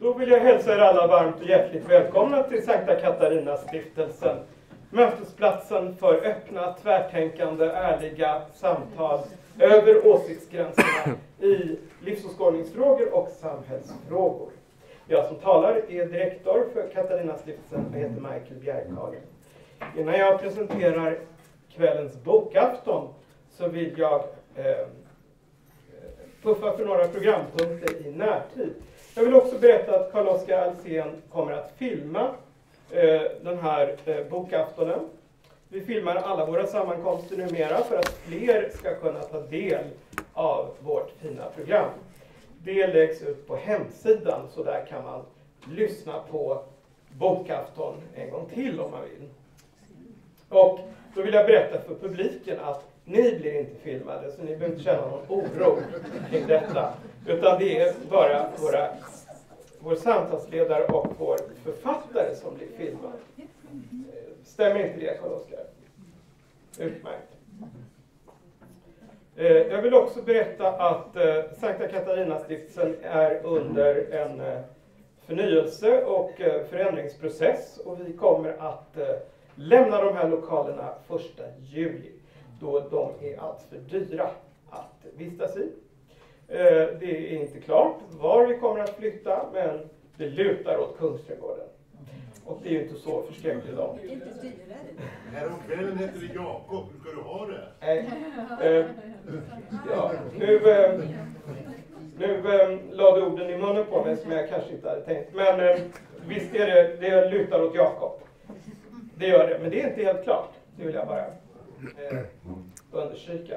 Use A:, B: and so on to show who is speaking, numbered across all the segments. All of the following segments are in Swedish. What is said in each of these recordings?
A: Då vill jag hälsa er alla varmt och hjärtligt välkomna till Sankta Katarina-stiftelsen. Mötesplatsen för öppna, tvärtänkande, ärliga samtal över åsiktsgränserna i livsåskådningsfrågor och samhällsfrågor. Jag som talar är direktor för Katarina-stiftelsen och heter Michael Bjerkhagen. Innan jag presenterar kvällens bokafton så vill jag puffa för några programpunkter i närtid. Jag vill också berätta att Carl-Oskar Alsen kommer att filma den här bokaftonen. Vi filmar alla våra sammankomster numera för att fler ska kunna ta del av vårt fina program. Det läggs ut på hemsidan, så där kan man lyssna på bokafton en gång till om man vill. Och då vill jag berätta för publiken att ni blir inte filmade, så ni behöver inte känna någon oro kring detta. Utan det är bara vår samtalsledare och vår författare som blir filmad. Stämmer inte det, Carl-Oskar? Utmärkt. Jag vill också berätta att Sankta Katarina-stiftelsen är under en förnyelse och förändringsprocess. Och vi kommer att lämna de här lokalerna 1 juli. Då de är alltför dyra att vistas i. Det är inte klart var vi kommer att flytta, men det lutar åt Kungsträdgården. Och det är ju inte så förskräckligt långt.
B: Häromkvällen hette det Jakob, hur ska du ha det?
A: Ja, nu lade orden i munnen på mig som jag kanske inte hade tänkt. Men visst är det lutar åt Jakob. Det gör det, men det är inte helt klart. Det vill jag bara understryka.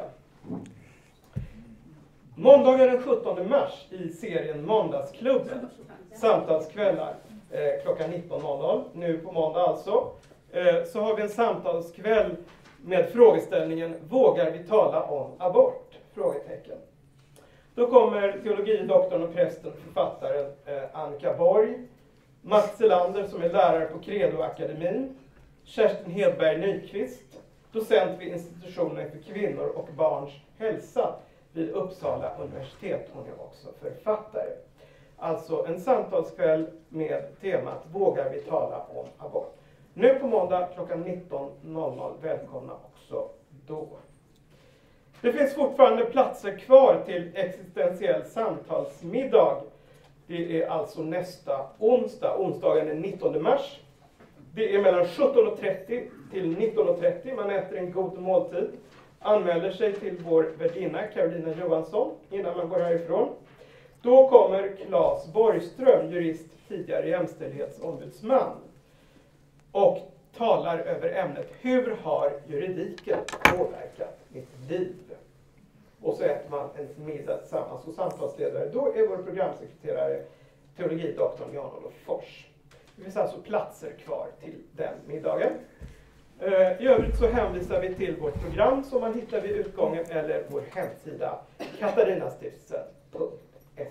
A: Måndagen den 17 mars i serien Måndagsklubben, samtalskvällar klockan 19.00, nu på måndag alltså, så har vi en samtalskväll med frågeställningen Vågar vi tala om abort? Frågetecken. Då kommer teologidoktorn och prästen, författaren Annika Borg, Mats Selander som är lärare på Credo-akademin, Kerstin Hedberg Nyqvist, docent vid institutionen för kvinnor och barns hälsa vid Uppsala universitet. Hon är också författare. Alltså en samtalskväll med temat Vågar vi tala om abort? Nu på måndag klockan 19.00. Välkomna också då. Det finns fortfarande platser kvar till existentiell samtalsmiddag. Det är alltså nästa onsdag, onsdagen den 19 mars. Det är mellan 17.30 till 19.30. Man äter en god måltid. Anmäler sig till vår värdinna Carolina Johansson innan man går härifrån. Då kommer Claes Borgström, jurist, tidigare jämställdhetsombudsman, och talar över ämnet Hur har juridiken påverkat mitt liv? Och så äter man en middag tillsammans. Och samtalsledare, då är vår programsekreterare teologidoktorn Jan-Olof Fors. Det finns alltså platser kvar till den middagen. I övrigt så hänvisar vi till vårt program som man hittar vid utgången eller vår hemsida katarinastiftelsen.se.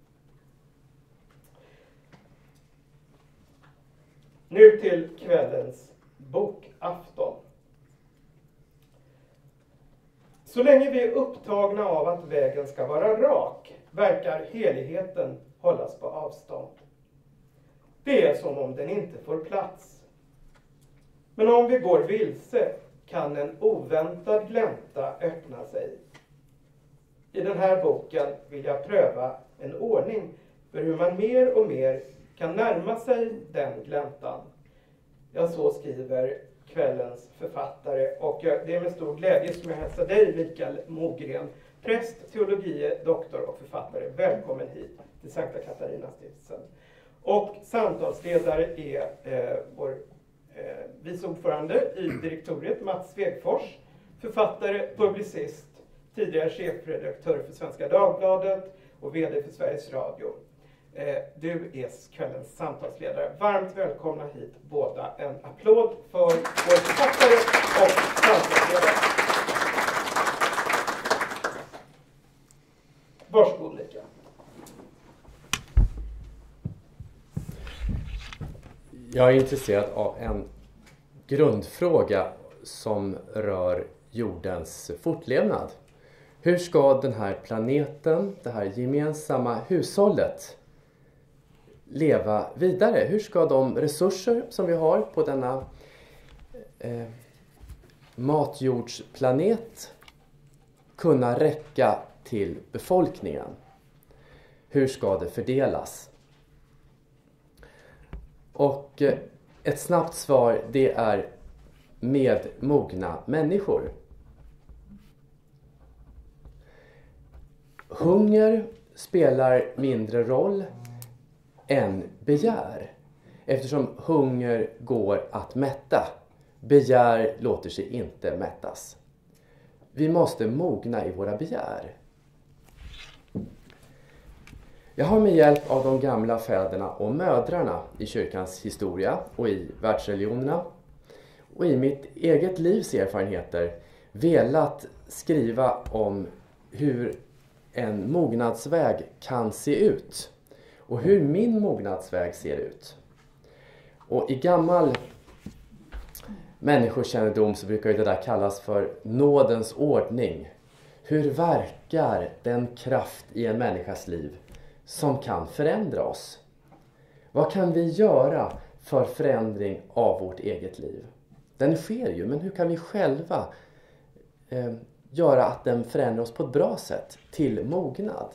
A: Nu till kvällens bokafton. Så länge vi är upptagna av att vägen ska vara rak verkar heligheten hållas på avstånd. Det är som om den inte får plats. Men om vi går vilse kan en oväntad glänta öppna sig. I den här boken vill jag pröva en ordning för hur man mer och mer kan närma sig den gläntan. Ja, så skriver kvällens författare, och det är med stor glädje som jag hälsar dig, Mikael Mogren, präst, teologie, doktor och författare. Välkommen hit till Sankta Katarina-stiftelsen. Och samtalsledare är vår vice ordförande i direktoriet, Mats Svegfors, författare, publicist, tidigare chefredaktör för Svenska Dagbladet och vd för Sveriges Radio. Du är kvällens samtalsledare. Varmt välkomna hit båda. En applåd för vår författare och samtalsledare. Varsågod, Mikael.
C: Jag är intresserad av en grundfråga som rör jordens fortlevnad. Hur ska den här planeten, det här gemensamma hushållet, leva vidare? Hur ska de resurser som vi har på denna matjordsplanet kunna räcka till befolkningen? Hur ska det fördelas? Och ett snabbt svar, det är med mogna människor. Hunger spelar mindre roll än begär, eftersom hunger går att mätta. Begär låter sig inte mättas. Vi måste mogna i våra begär. Jag har med hjälp av de gamla fäderna och mödrarna i kyrkans historia och i världsreligionerna och i mitt eget livs erfarenheter velat skriva om hur en mognadsväg kan se ut och hur min mognadsväg ser ut. Och i gammal människokännedom så brukar det där kallas för nådens ordning. Hur verkar den kraft i en människas liv som kan förändra oss? Vad kan vi göra för förändring av vårt eget liv? Den sker ju, men hur kan vi själva göra att den förändrar oss på ett bra sätt till mognad?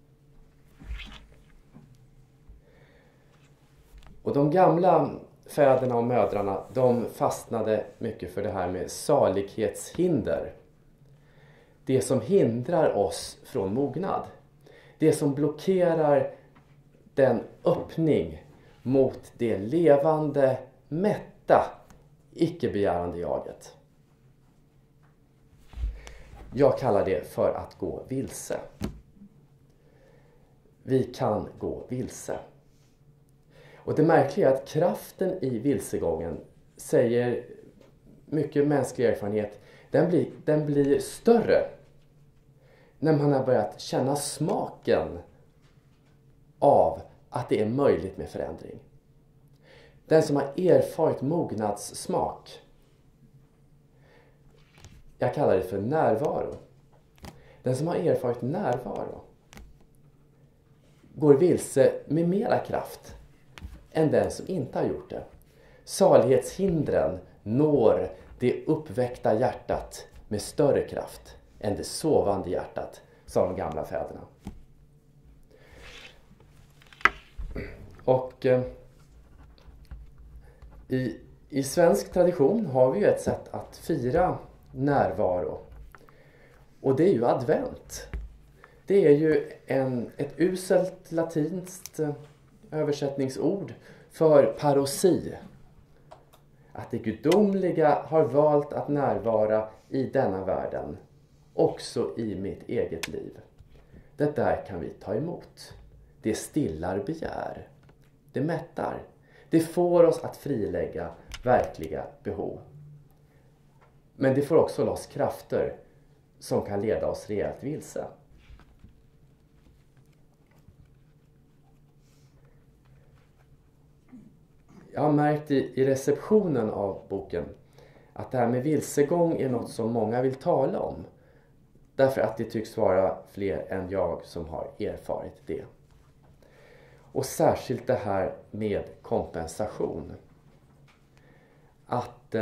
C: Och de gamla fäderna och mödrarna, de fastnade mycket för det här med salighetshinder. Det som hindrar oss från mognad. Det som blockerar den öppning mot det levande, mätta, icke-begärande jaget. Jag kallar det för att gå vilse. Vi kan gå vilse. Och det märkliga är att kraften i vilsegången, säger mycket mänsklig erfarenhet, den blir större när man har börjat känna smaken av att det är möjligt med förändring. Den som har erfarit mognadssmak, jag kallar det för närvaro. Den som har erfarit närvaro går vilse med mera kraft än den som inte har gjort det. Salighetshindren når det uppväckta hjärtat med större kraft än det sovande hjärtat, sa de gamla fäderna. Och i svensk tradition har vi ju ett sätt att fira närvaro. Och det är ju advent. Det är ju ett uselt latinskt översättningsord för parosi. Att det gudomliga har valt att närvara i denna världen, också i mitt eget liv. Det där kan vi ta emot. Det stillar begär. Det mättar. Det får oss att frilägga verkliga behov. Men det får också loss krafter som kan leda oss rejält vilse. Jag har märkt i receptionen av boken att det här med vilsegång är något som många vill tala om. Därför att det tycks vara fler än jag som har erfarit det. Och särskilt det här med kompensation. Att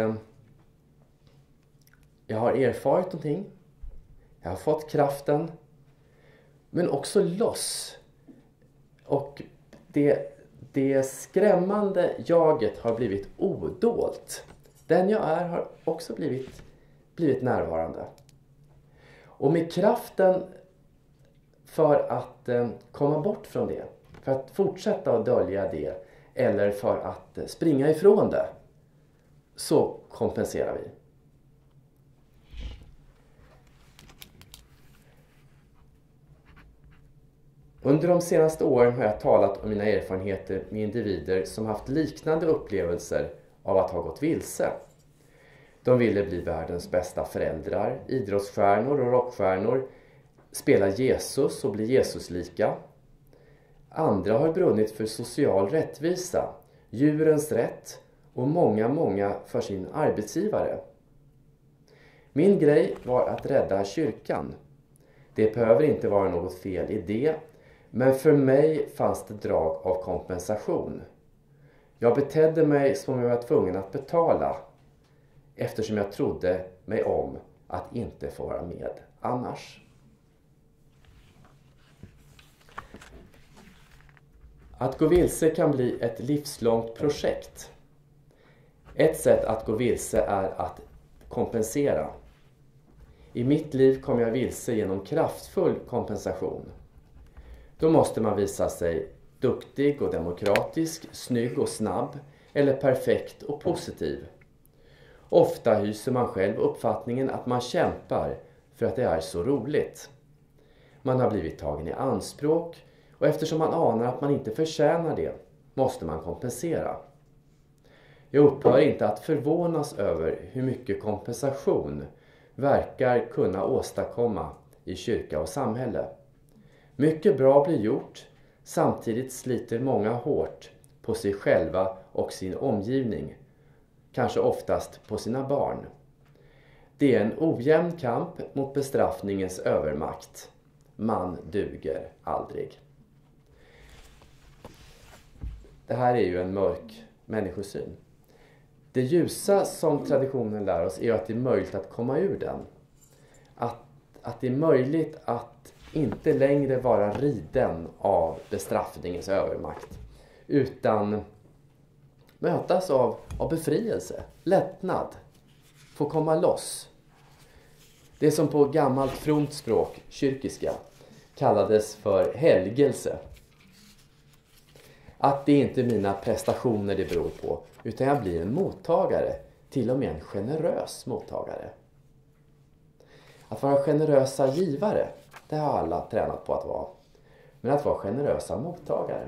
C: jag har erfarit någonting. Jag har fått kraften. Men också loss. Och det skrämmande jaget har blivit odolt. Den jag är har också blivit närvarande. Och med kraften för att komma bort från det, för att fortsätta att dölja det eller för att springa ifrån det, så kompenserar vi. Under de senaste åren har jag talat om mina erfarenheter med individer som haft liknande upplevelser av att ha gått vilse. De ville bli världens bästa föräldrar, idrottsstjärnor och rockstjärnor, spela Jesus och bli Jesuslika. Andra har brunnit för social rättvisa, djurens rätt och många för sin arbetsgivare. Min grej var att rädda kyrkan. Det behöver inte vara något fel i det, Men för mig fanns det drag av kompensation. Jag betedde mig som om jag var tvungen att betala, eftersom jag trodde mig om att inte få vara med annars. Att gå vilse kan bli ett livslångt projekt. Ett sätt att gå vilse är att kompensera. I mitt liv kom jag vilse genom kraftfull kompensation. Då måste man visa sig duktig och demokratisk, snygg och snabb eller perfekt och positiv. Ofta hyser man själv uppfattningen att man kämpar för att det är så roligt. Man har blivit tagen i anspråk och eftersom man anar att man inte förtjänar det måste man kompensera. Jag upphör inte att förvånas över hur mycket kompensation verkar kunna åstadkomma i kyrka och samhälle. Mycket bra blir gjort, samtidigt sliter många hårt på sig själva och sin omgivning, kanske oftast på sina barn. Det är en ojämn kamp mot bestraffningens övermakt. Man duger aldrig. Det här är ju en mörk människosyn. Det ljusa som traditionen lär oss är att det är möjligt att komma ur den. Att det är möjligt att inte längre vara riden av bestraffningens övermakt. Utan mötas av befrielse, lättnad, få komma loss. Det som på gammalt fromt språk, kyrkiska, kallades för helgelse. Att det inte är mina prestationer det beror på, utan jag blir en mottagare, till och med en generös mottagare. Att vara generösa givare, det har alla tränat på att vara. Men att vara generösa mottagare.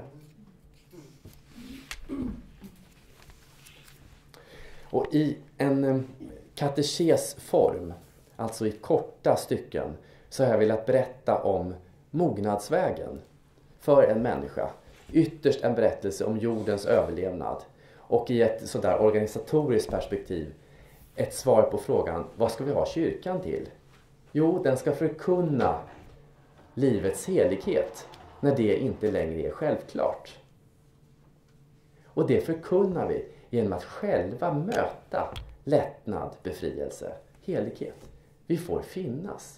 C: Och i en katekesform, alltså i korta stycken, så har jag velat berätta om mognadsvägen för en människa. Ytterst en berättelse om jordens överlevnad. Och i ett sådär organisatoriskt perspektiv ett svar på frågan, vad ska vi ha kyrkan till? Jo, den ska förkunna livets helighet när det inte längre är självklart. Och det förkunnar vi genom att själva möta lättnad, befrielse, helighet. Vi får finnas.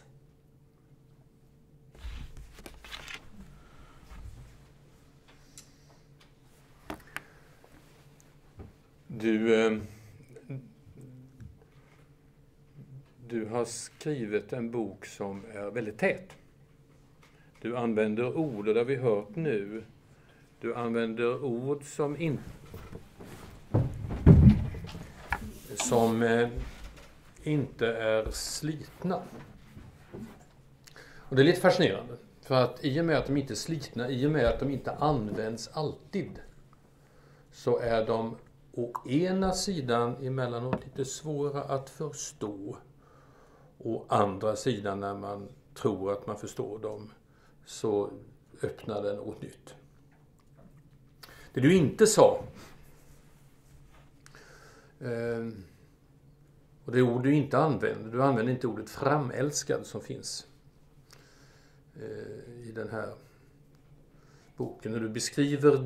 D: Du har skrivit en bok som är väldigt tät. Du använder ord, och det har vi hört nu. Du använder ord som inte är slitna. Och det är lite fascinerande. För att i och med att de inte är slitna, i och med att de inte används alltid, så är de å ena sidan emellanåt lite svåra att förstå. Å andra sidan, när man tror att man förstår dem, så öppnar den något nytt. Det du inte sa, och det ord du inte använder, du använder inte ordet framälskad som finns i den här boken. När du beskriver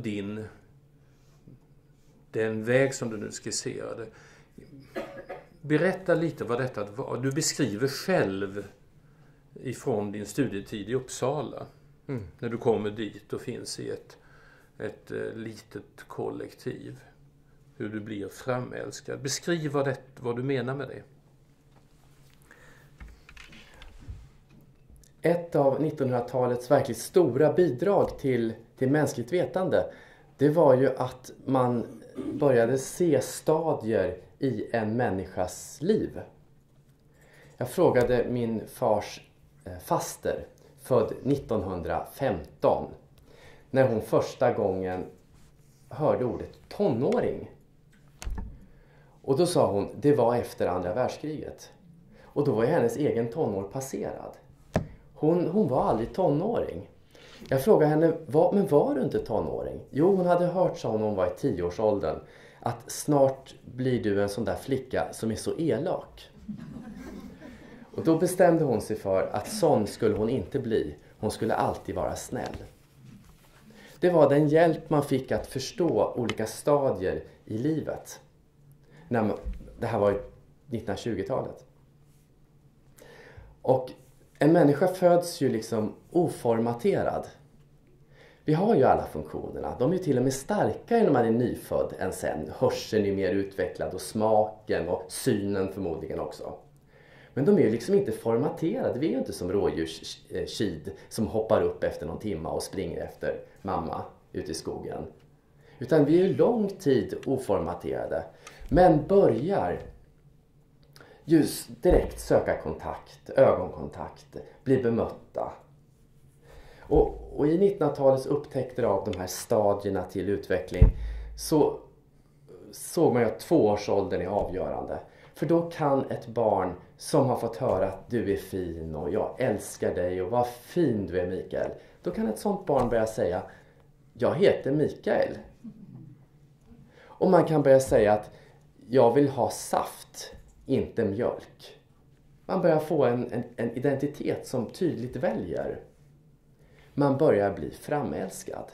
D: den väg som du nu skisserade. Berätta lite vad detta var. Du beskriver själv ifrån din studietid i Uppsala. När du kommer dit och finns i ett litet kollektiv. Hur du blir framälskad. Beskriv vad du menar med det.
C: Ett av 1900-talets verkligt stora bidrag till mänskligt vetande, det var ju att man började se stadier i en människas liv. Jag frågade min fars faster, född 1915, när hon första gången hörde ordet tonåring. Och då sa hon, det var efter andra världskriget. Och då var ju hennes egen tonår passerad. Hon var aldrig tonåring. Jag frågade henne, men var du inte tonåring? Jo, hon hade hört, sa hon var i 10-årsåldern, att snart blir du en sån där flicka som är så elak. Och då bestämde hon sig för att sån skulle hon inte bli. Hon skulle alltid vara snäll. Det var den hjälp man fick att förstå olika stadier i livet. Det här var 1920-talet. Och en människa föds ju liksom oformaterad. Vi har ju alla funktionerna. De är ju till och med starkare när man är nyfödd än sen. Hörseln är mer utvecklad och smaken och synen förmodligen också. Men de är ju liksom inte formaterade. Vi är ju inte som rådjurskid som hoppar upp efter någon timme och springer efter mamma ute i skogen. Utan vi är ju lång tid oformaterade. Men börjar just direkt söka kontakt, ögonkontakt, bli bemötta. Och i 1900-talets upptäckter av de här stadierna till utveckling så såg man ju att 2-årsåldern är avgörande. För då kan ett barn som har fått höra att du är fin och jag älskar dig och vad fin du är Mikael. Då kan ett sånt barn börja säga, jag heter Mikael. Och man kan börja säga att jag vill ha saft, inte mjölk. Man börjar få en identitet som tydligt väljer. Man börjar bli framälskad.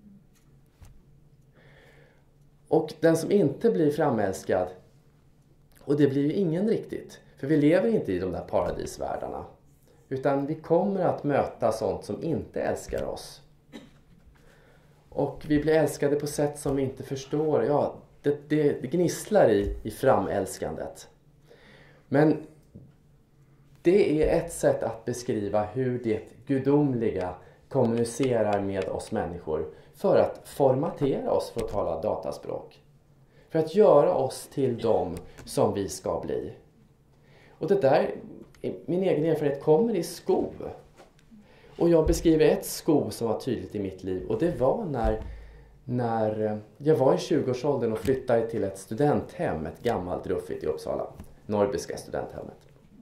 C: Och den som inte blir framälskad, och det blir ju ingen riktigt, för vi lever inte i de där paradisvärldarna. Utan vi kommer att möta sånt som inte älskar oss. Och vi blir älskade på sätt som vi inte förstår. Ja, det gnisslar i framälskandet. Men det är ett sätt att beskriva hur det gudomliga kommunicerar med oss människor för att formatera oss, för att tala dataspråk. För att göra oss till dem som vi ska bli. Och det där, min egen erfarenhet, kommer i skov. Och jag beskriver ett skov som var tydligt i mitt liv. Och det var när jag var i 20-årsåldern och flyttade till ett studenthem, ett gammalt ruffigt i Uppsala. Norrbyska studenthemmet.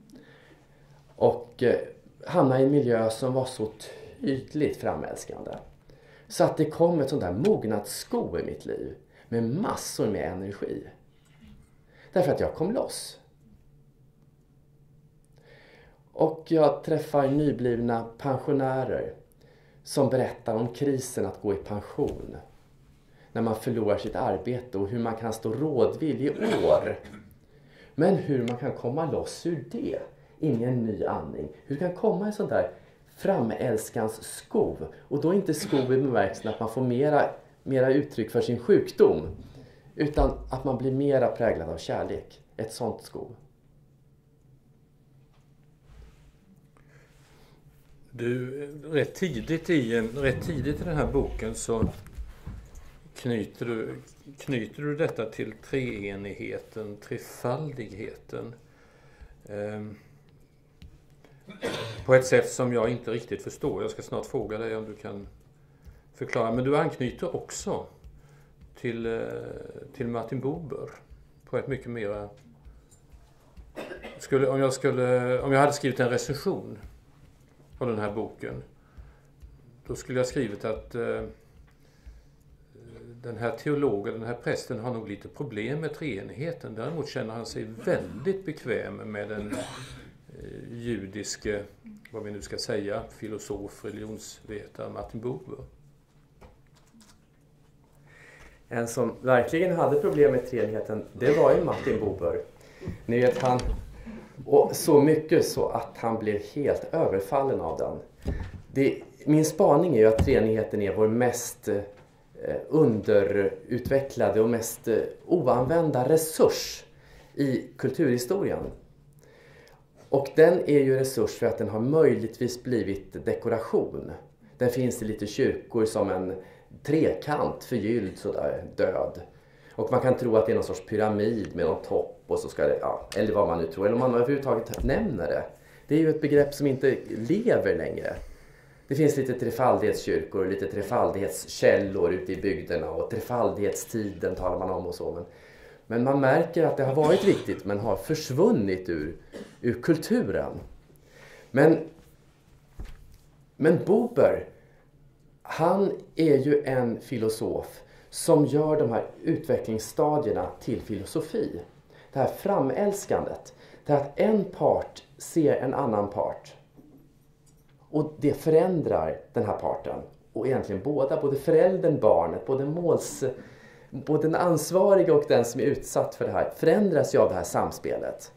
C: Och hamnade i en miljö som var så tydligt framälskande. Så att det kom ett sånt där mognat skov i mitt liv. Med massor med energi. Därför att jag kom loss. Och jag träffar nyblivna pensionärer som berättar om krisen att gå i pension. När man förlorar sitt arbete och hur man kan stå rådvill i år. Men hur man kan komma loss ur det in i en ny andning. Hur kan komma en sån där framälskans skov. Och då inte skov i bemärkelsen att man får mera uttryck för sin sjukdom. Utan att man blir mera präglad av kärlek. Ett sånt skov.
D: Du, rätt tidigt i den här boken så knyter du detta till treenigheten, trefaldigheten. På ett sätt som jag inte riktigt förstår. Jag ska snart fråga dig om du kan förklara. Men du anknyter också till Martin Buber på ett mycket mera... Om jag hade skrivit en recension av den här boken, då skulle jag skrivit att den här teologen, den här prästen har nog lite problem med treenigheten. Däremot känner han sig väldigt bekväm med den judiske, vad vi nu ska säga, filosof, religionsvetare Martin Buber.
C: En som verkligen hade problem med treenigheten, det var ju Martin Buber. Ni vet, han... Och så mycket så att han blev helt överfallen av den. Min spaning är ju att treenigheten är vår mest underutvecklade och mest oanvända resurs i kulturhistorien. Och den är ju resurs för att den har möjligtvis blivit dekoration. Den finns i lite kyrkor som en trekant förgylld sådär död. Och man kan tro att det är någon sorts pyramid med någon topp och så ska det, ja, eller vad man nu tror. Eller om man överhuvudtaget nämner det. Det är ju ett begrepp som inte lever längre. Det finns lite trefaldighetskyrkor, lite trefaldighetskällor ute i bygderna och trefaldighetstiden talar man om och så. Men man märker att det har varit viktigt men har försvunnit ur kulturen. Men Buber, han är ju en filosof som gör de här utvecklingsstadierna till filosofi. Det här framälskandet. Det här att en part ser en annan part. Och det förändrar den här parten. och egentligen både föräldern, barnet, både den ansvariga och den som är utsatt för det här förändras ju av det här samspelet.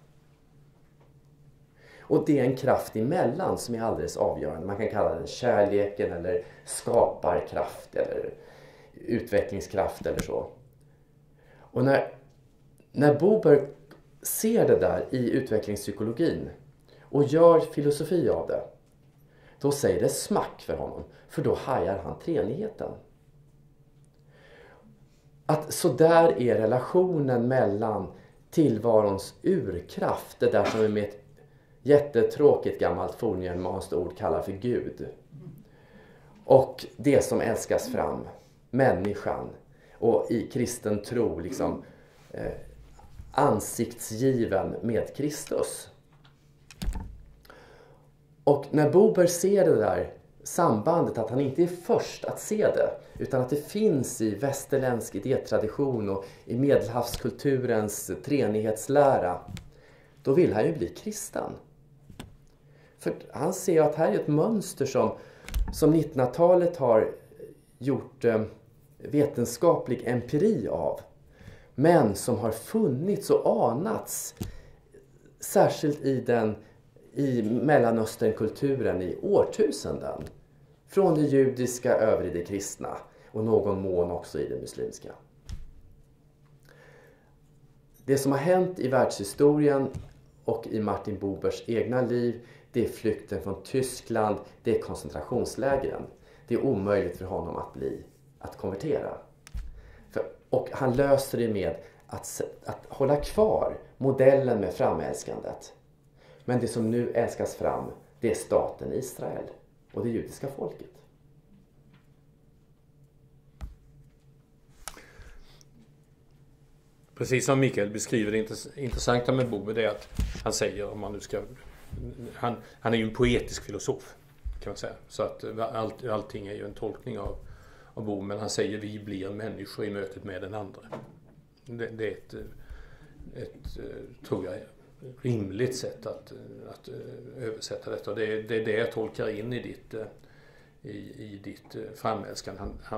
C: Och det är en kraft emellan som är alldeles avgörande. Man kan kalla den kärleken eller skaparkraft eller utvecklingskraft eller så. Och när Buber ser det där i utvecklingspsykologin och gör filosofi av det, då säger det smack för honom. För då hajar han treenigheten. Att så där är relationen mellan tillvarons urkraft, det där som vi med ett jättetråkigt gammalt forngermanskt ord kallar för Gud, och det som älskas fram, människan, och i kristen tro liksom ansiktsgiven med Kristus. Och när Buber ser det där sambandet, att han inte är först att se det, utan att det finns i västerländsk idétradition och i medelhavskulturens treenighetslära, då vill han ju bli kristen. För han ser att här är ett mönster som 1900-talet har gjort vetenskaplig empiri av, men som har funnits och anats särskilt i Mellanösternkulturen i årtusenden. Från det judiska över i det kristna och någon mån också i det muslimska. Det som har hänt i världshistorien och i Martin Bubers egna liv, det är flykten från Tyskland, det är koncentrationslägren. Det är omöjligt för honom att konvertera. Och han löser det med att hålla kvar modellen med framälskandet. Men det som nu älskas fram, det är staten Israel och det judiska folket.
D: Precis som Mikael beskriver, det intressanta med Buber är att han säger, om man nu ska, han är ju en poetisk filosof kan man säga, så att allting är ju en tolkning av Buber, men han säger vi blir människor i mötet med den andra. Det är ett tror jag rimligt sätt att översätta detta. Det är det jag tolkar in i ditt framälskan.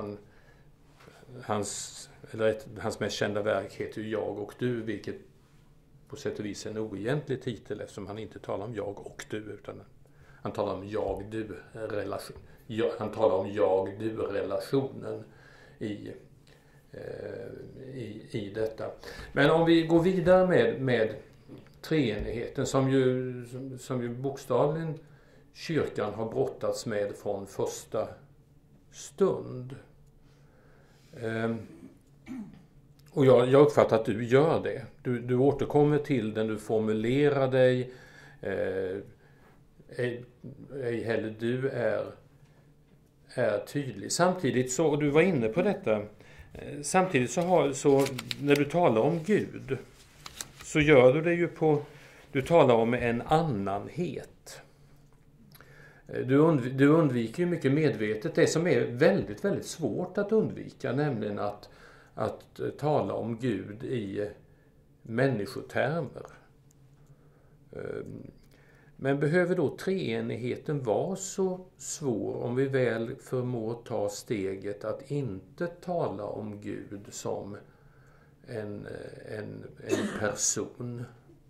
D: Hans mest kända verk heter ju Jag och du, vilket på sätt och vis är en oegentlig titel eftersom han inte talar om jag och du, utan han talar om jag-du-relation. Han talar om jag-du-relationen i detta. Men om vi går vidare med treenigheten som ju bokstavligen kyrkan har brottats med från första stund. Och jag uppfattar att du gör det. Du återkommer till den, du formulerar dig. Ej heller du är tydlig. Samtidigt så, och du var inne på detta, samtidigt så när du talar om Gud så gör du det ju du talar om en annanhet. Du undviker ju mycket medvetet det som är väldigt, väldigt svårt att undvika, nämligen att tala om Gud i människotermer. Men behöver då treenigheten vara så svår om vi väl förmår ta steget att inte tala om Gud som en person?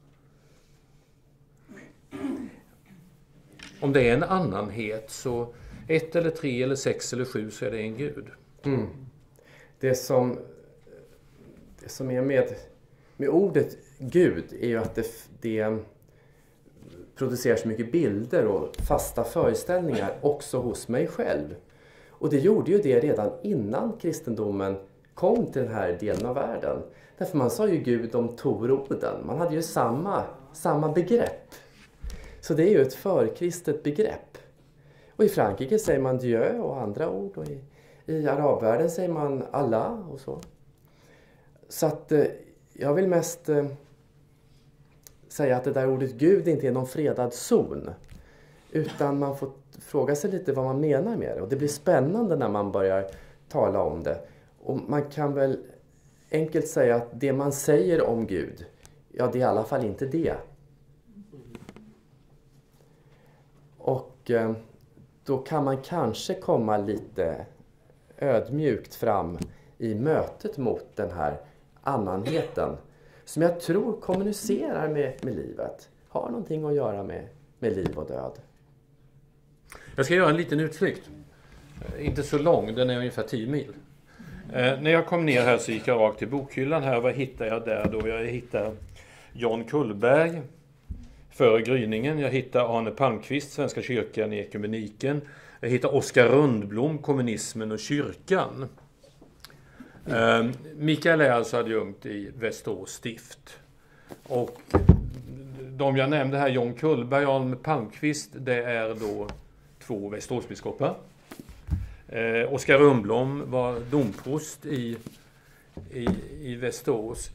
D: Om det är en annanhet så 1 eller 3 eller 6 eller 7 så är det en Gud.
C: Mm. Det som är med ordet Gud är ju att det producerar så mycket bilder och fasta föreställningar också hos mig själv. Och det gjorde ju det redan innan kristendomen kom till den här delen av världen. Därför man sa ju Gud om Tor och Oden. Man hade ju samma begrepp. Så det är ju ett förkristet begrepp. Och i Frankrike säger man Dieu och andra ord. Och i arabvärlden säger man Allah och så. Så att jag vill mest säga att det där ordet Gud inte är någon fredad zon. Utan man får fråga sig lite vad man menar med det. Och det blir spännande när man börjar tala om det. Och man kan väl enkelt säga att det man säger om Gud, ja det är i alla fall inte det. Och då kan man kanske komma lite ödmjukt fram i mötet mot den här annanheten som jag tror kommunicerar med livet. Har någonting att göra med liv och död.
D: Jag ska göra en liten utflykt. Inte så lång, den är ungefär 10 mil. När jag kom ner här så gick jag rakt till bokhyllan här. Vad hittade jag där då? Jag hittade John Kullberg, Före gryningen. Jag hittade Arne Palmqvist, Svenska kyrkan i ekumeniken. Jag hittade Oskar Rundblom, Kommunismen och kyrkan. Mikael är alltså adjunkt i Västerås stift. Och de jag nämnde här, John Kullberg och Arne Palmqvist, det är då 2 Västeråsbiskopar. Oskar Rundblom var domprost i Västerås.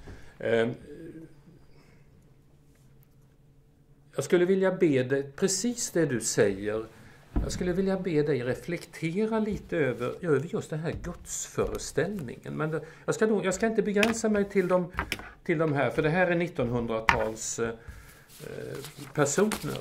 D: Jag skulle vilja be dig, precis det du säger, jag skulle vilja be dig reflektera lite över just den här gudsföreställningen. Men jag ska inte begränsa mig till de här, för det här är 1900-tals personer.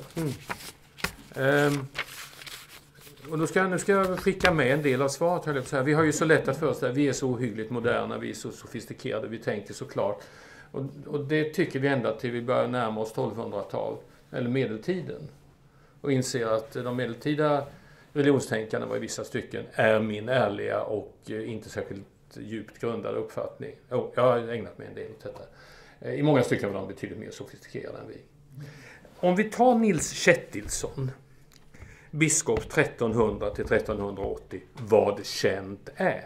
D: Och nu ska jag skicka med en del av svaret. Vi har ju så lätt att föreställa, vi är så ohyggligt moderna, vi är så sofistikerade, vi tänker så klart. Och det tycker vi ända till vi börjar närma oss 1200-tal, eller medeltiden. Och inser att de medeltida religionstänkarna var i vissa stycken är min ärliga och inte särskilt djupt grundade uppfattning. Jag har ägnat mig en del åt detta. I många stycken var de betydligt mer sofistikerade än vi. Om vi tar Nils Kettilsson, biskop 1300 till 1380, vad känt är.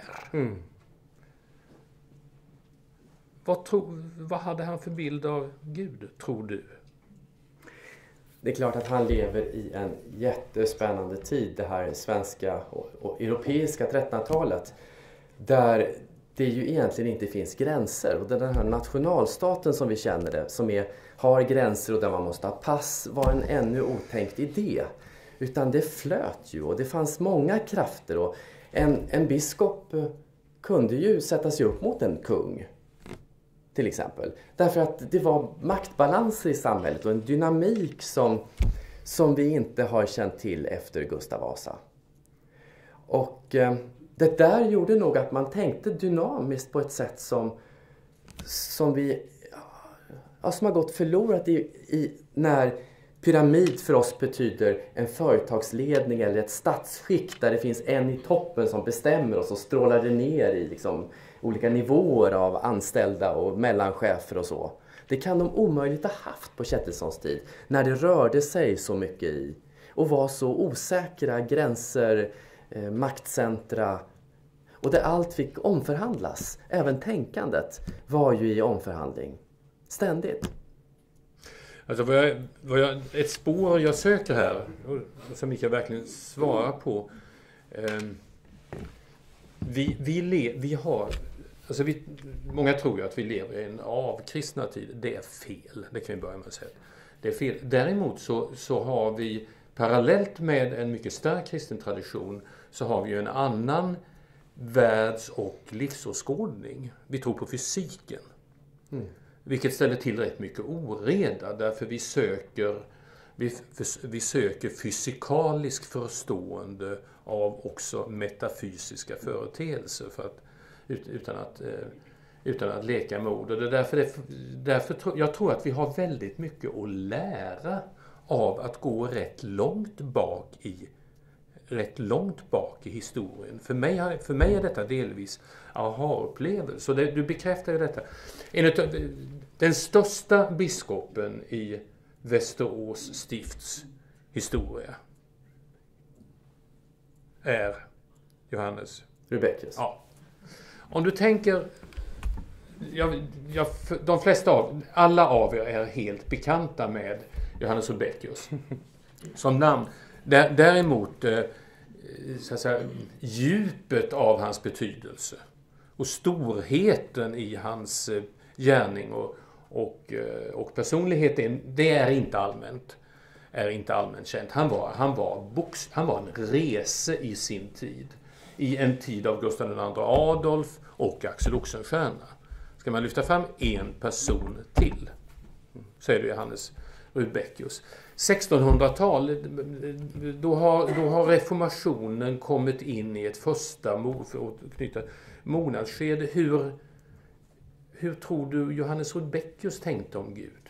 D: Vad hade han för bild av Gud, tror du?
C: Det är klart att han lever i en jättespännande tid, det här svenska och europeiska 1300-talet, där det ju egentligen inte finns gränser. Och den här nationalstaten som vi känner det, som har gränser och där man måste ha pass, var en ännu otänkt idé. Utan det flöt ju och det fanns många krafter. Och en biskop kunde ju sätta sig upp mot en kung, till exempel. Därför att det var maktbalanser i samhället och en dynamik som vi inte har känt till efter Gustav Vasa. Och det där gjorde nog att man tänkte dynamiskt på ett sätt som har gått förlorat när pyramid för oss betyder en företagsledning eller ett statsskick där det finns en i toppen som bestämmer och så strålar det ner i liksom olika nivåer av anställda och mellanchefer och så. Det kan de omöjligt ha haft på Kettilssons tid när det rörde sig så mycket i och var så osäkra gränser, maktcentra och där allt fick omförhandlas. Även tänkandet var ju i omförhandling. Ständigt.
D: Alltså ett spår jag söker här, som Mikael verkligen svarar på. Många tror ju att vi lever i en avkristnad tid. Det är fel, det kan vi börja med att säga. Det är fel. Däremot så har vi, parallellt med en mycket stark kristen tradition, så har vi ju en annan världs- och livsåskådning. Vi tror på fysiken. Vilket ställer till rätt mycket oreda, därför vi söker fysikalisk förstående av också metafysiska företeelser för att, utan att leka med ord. Och det är därför jag tror att vi har väldigt mycket att lära av att gå rätt långt bak i historien. För mig är detta delvis aha-upplevelse. Så du bekräftar ju detta. Den största biskopen i Västerås stifts historia är Johannes
C: Rubeckius.
D: Ja. Om du tänker, de flesta alla av er är helt bekanta med Johannes Rubeckius som namn. Däremot så att säga, djupet av hans betydelse och storheten i hans gärning och personlighet, det är inte allmänt känt. Han var en rese i sin tid. I en tid av Gustav II Adolf och Axel Oxenstierna. Ska man lyfta fram en person till så är det Johannes Rudbeckius. 1600-tal, då har reformationen kommit in i ett första mognadsskede. Hur tror du Johannes Rudbeckius tänkte om Gud?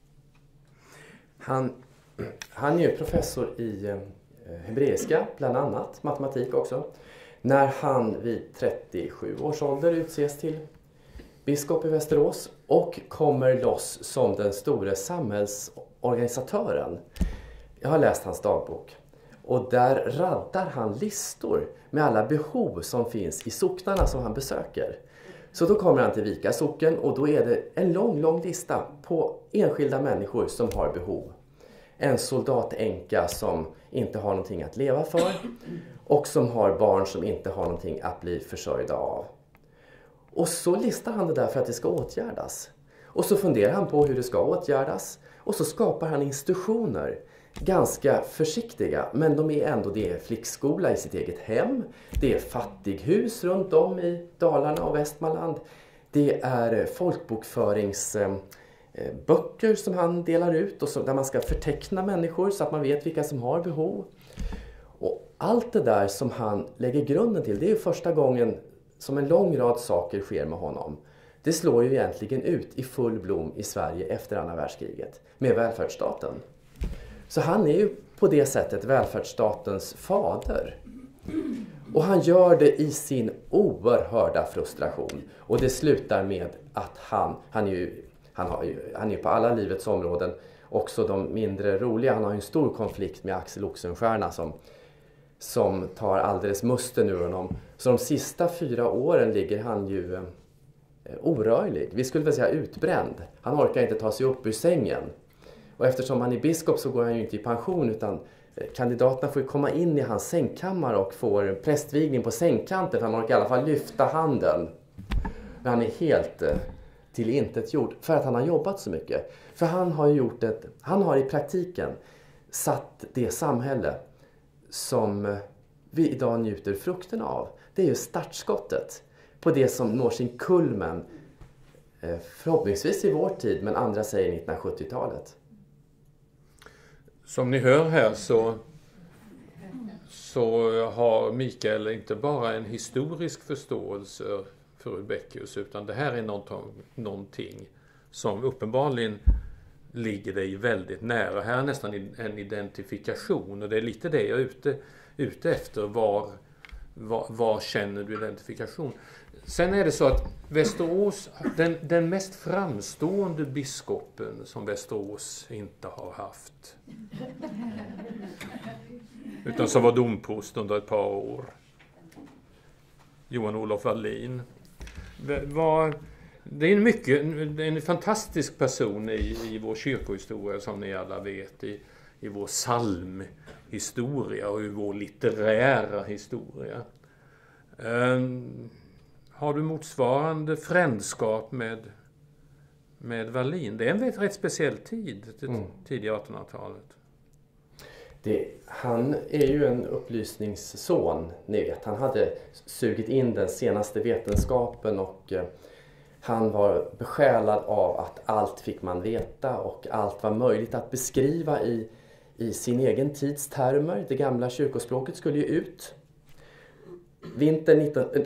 C: Han är ju professor i hebreiska, bland annat, matematik också. När han vid 37 års ålder utses till biskop i Västerås och kommer loss som den stora samhällsorganisatören. Jag har läst hans dagbok och där raddar han listor med alla behov som finns i socknarna som han besöker. Så då kommer han till Vika socken och då är det en lång lista på enskilda människor som har behov. En soldatänka som inte har någonting att leva för och som har barn som inte har någonting att bli försörjda av. Och så listar han det där för att det ska åtgärdas. Och så funderar han på hur det ska åtgärdas och så skapar han institutioner. Ganska försiktiga, men de är ändå, det är flickskola i sitt eget hem. Det är fattighus runt om i Dalarna och Västmanland. Det är folkbokföringsböcker som han delar ut och så, där man ska förteckna människor så att man vet vilka som har behov. Och allt det där som han lägger grunden till, det är ju första gången som en lång rad saker sker med honom. Det slår ju egentligen ut i full blom i Sverige efter andra världskriget med välfärdsstaten. Så han är ju på det sättet välfärdsstatens fader. Och han gör det i sin oerhörda frustration. Och det slutar med att han är ju på alla livets områden, också de mindre roliga. Han har ju en stor konflikt med Axel Oxenstierna som tar alldeles musten ur honom. Så de sista 4 åren ligger han ju orörlig. Vi skulle väl säga utbränd. Han orkar inte ta sig upp ur sängen. Och eftersom han är biskop så går han ju inte i pension utan kandidaterna får ju komma in i hans sängkammare och får prästvigning på sängkanten för han orkar i alla fall lyfta handen. Men han är helt tillintetgjord för att han har jobbat så mycket. För han har i praktiken satt det samhälle som vi idag njuter frukten av. Det är ju startskottet på det som når sin kulmen förhoppningsvis i vår tid, men andra säger 1970-talet.
D: Som ni hör här så har Mikael inte bara en historisk förståelse för Rudbeckius, utan det här är någonting som uppenbarligen ligger dig väldigt nära. Här är nästan en identifikation, och det är lite det jag är ute efter. Var känner du identifikation? Sen är det så att Västerås, den mest framstående biskopen som Västerås inte har haft, utan som var domprost under ett par år, Johan Olof Wallin, det är en fantastisk person i vår kyrkohistoria, som ni alla vet, i vår psalmhistoria och i vår litterära historia. Har du motsvarande frändskap med Wallin? Det är en rätt speciell tid, tidiga 1800-talet.
C: Han är ju en upplysningsson, ni vet. Han hade sugit in den senaste vetenskapen och han var besjälad av att allt fick man veta och allt var möjligt att beskriva i sin egen tids termer. Det gamla kyrkospråket skulle ju ut. Vintern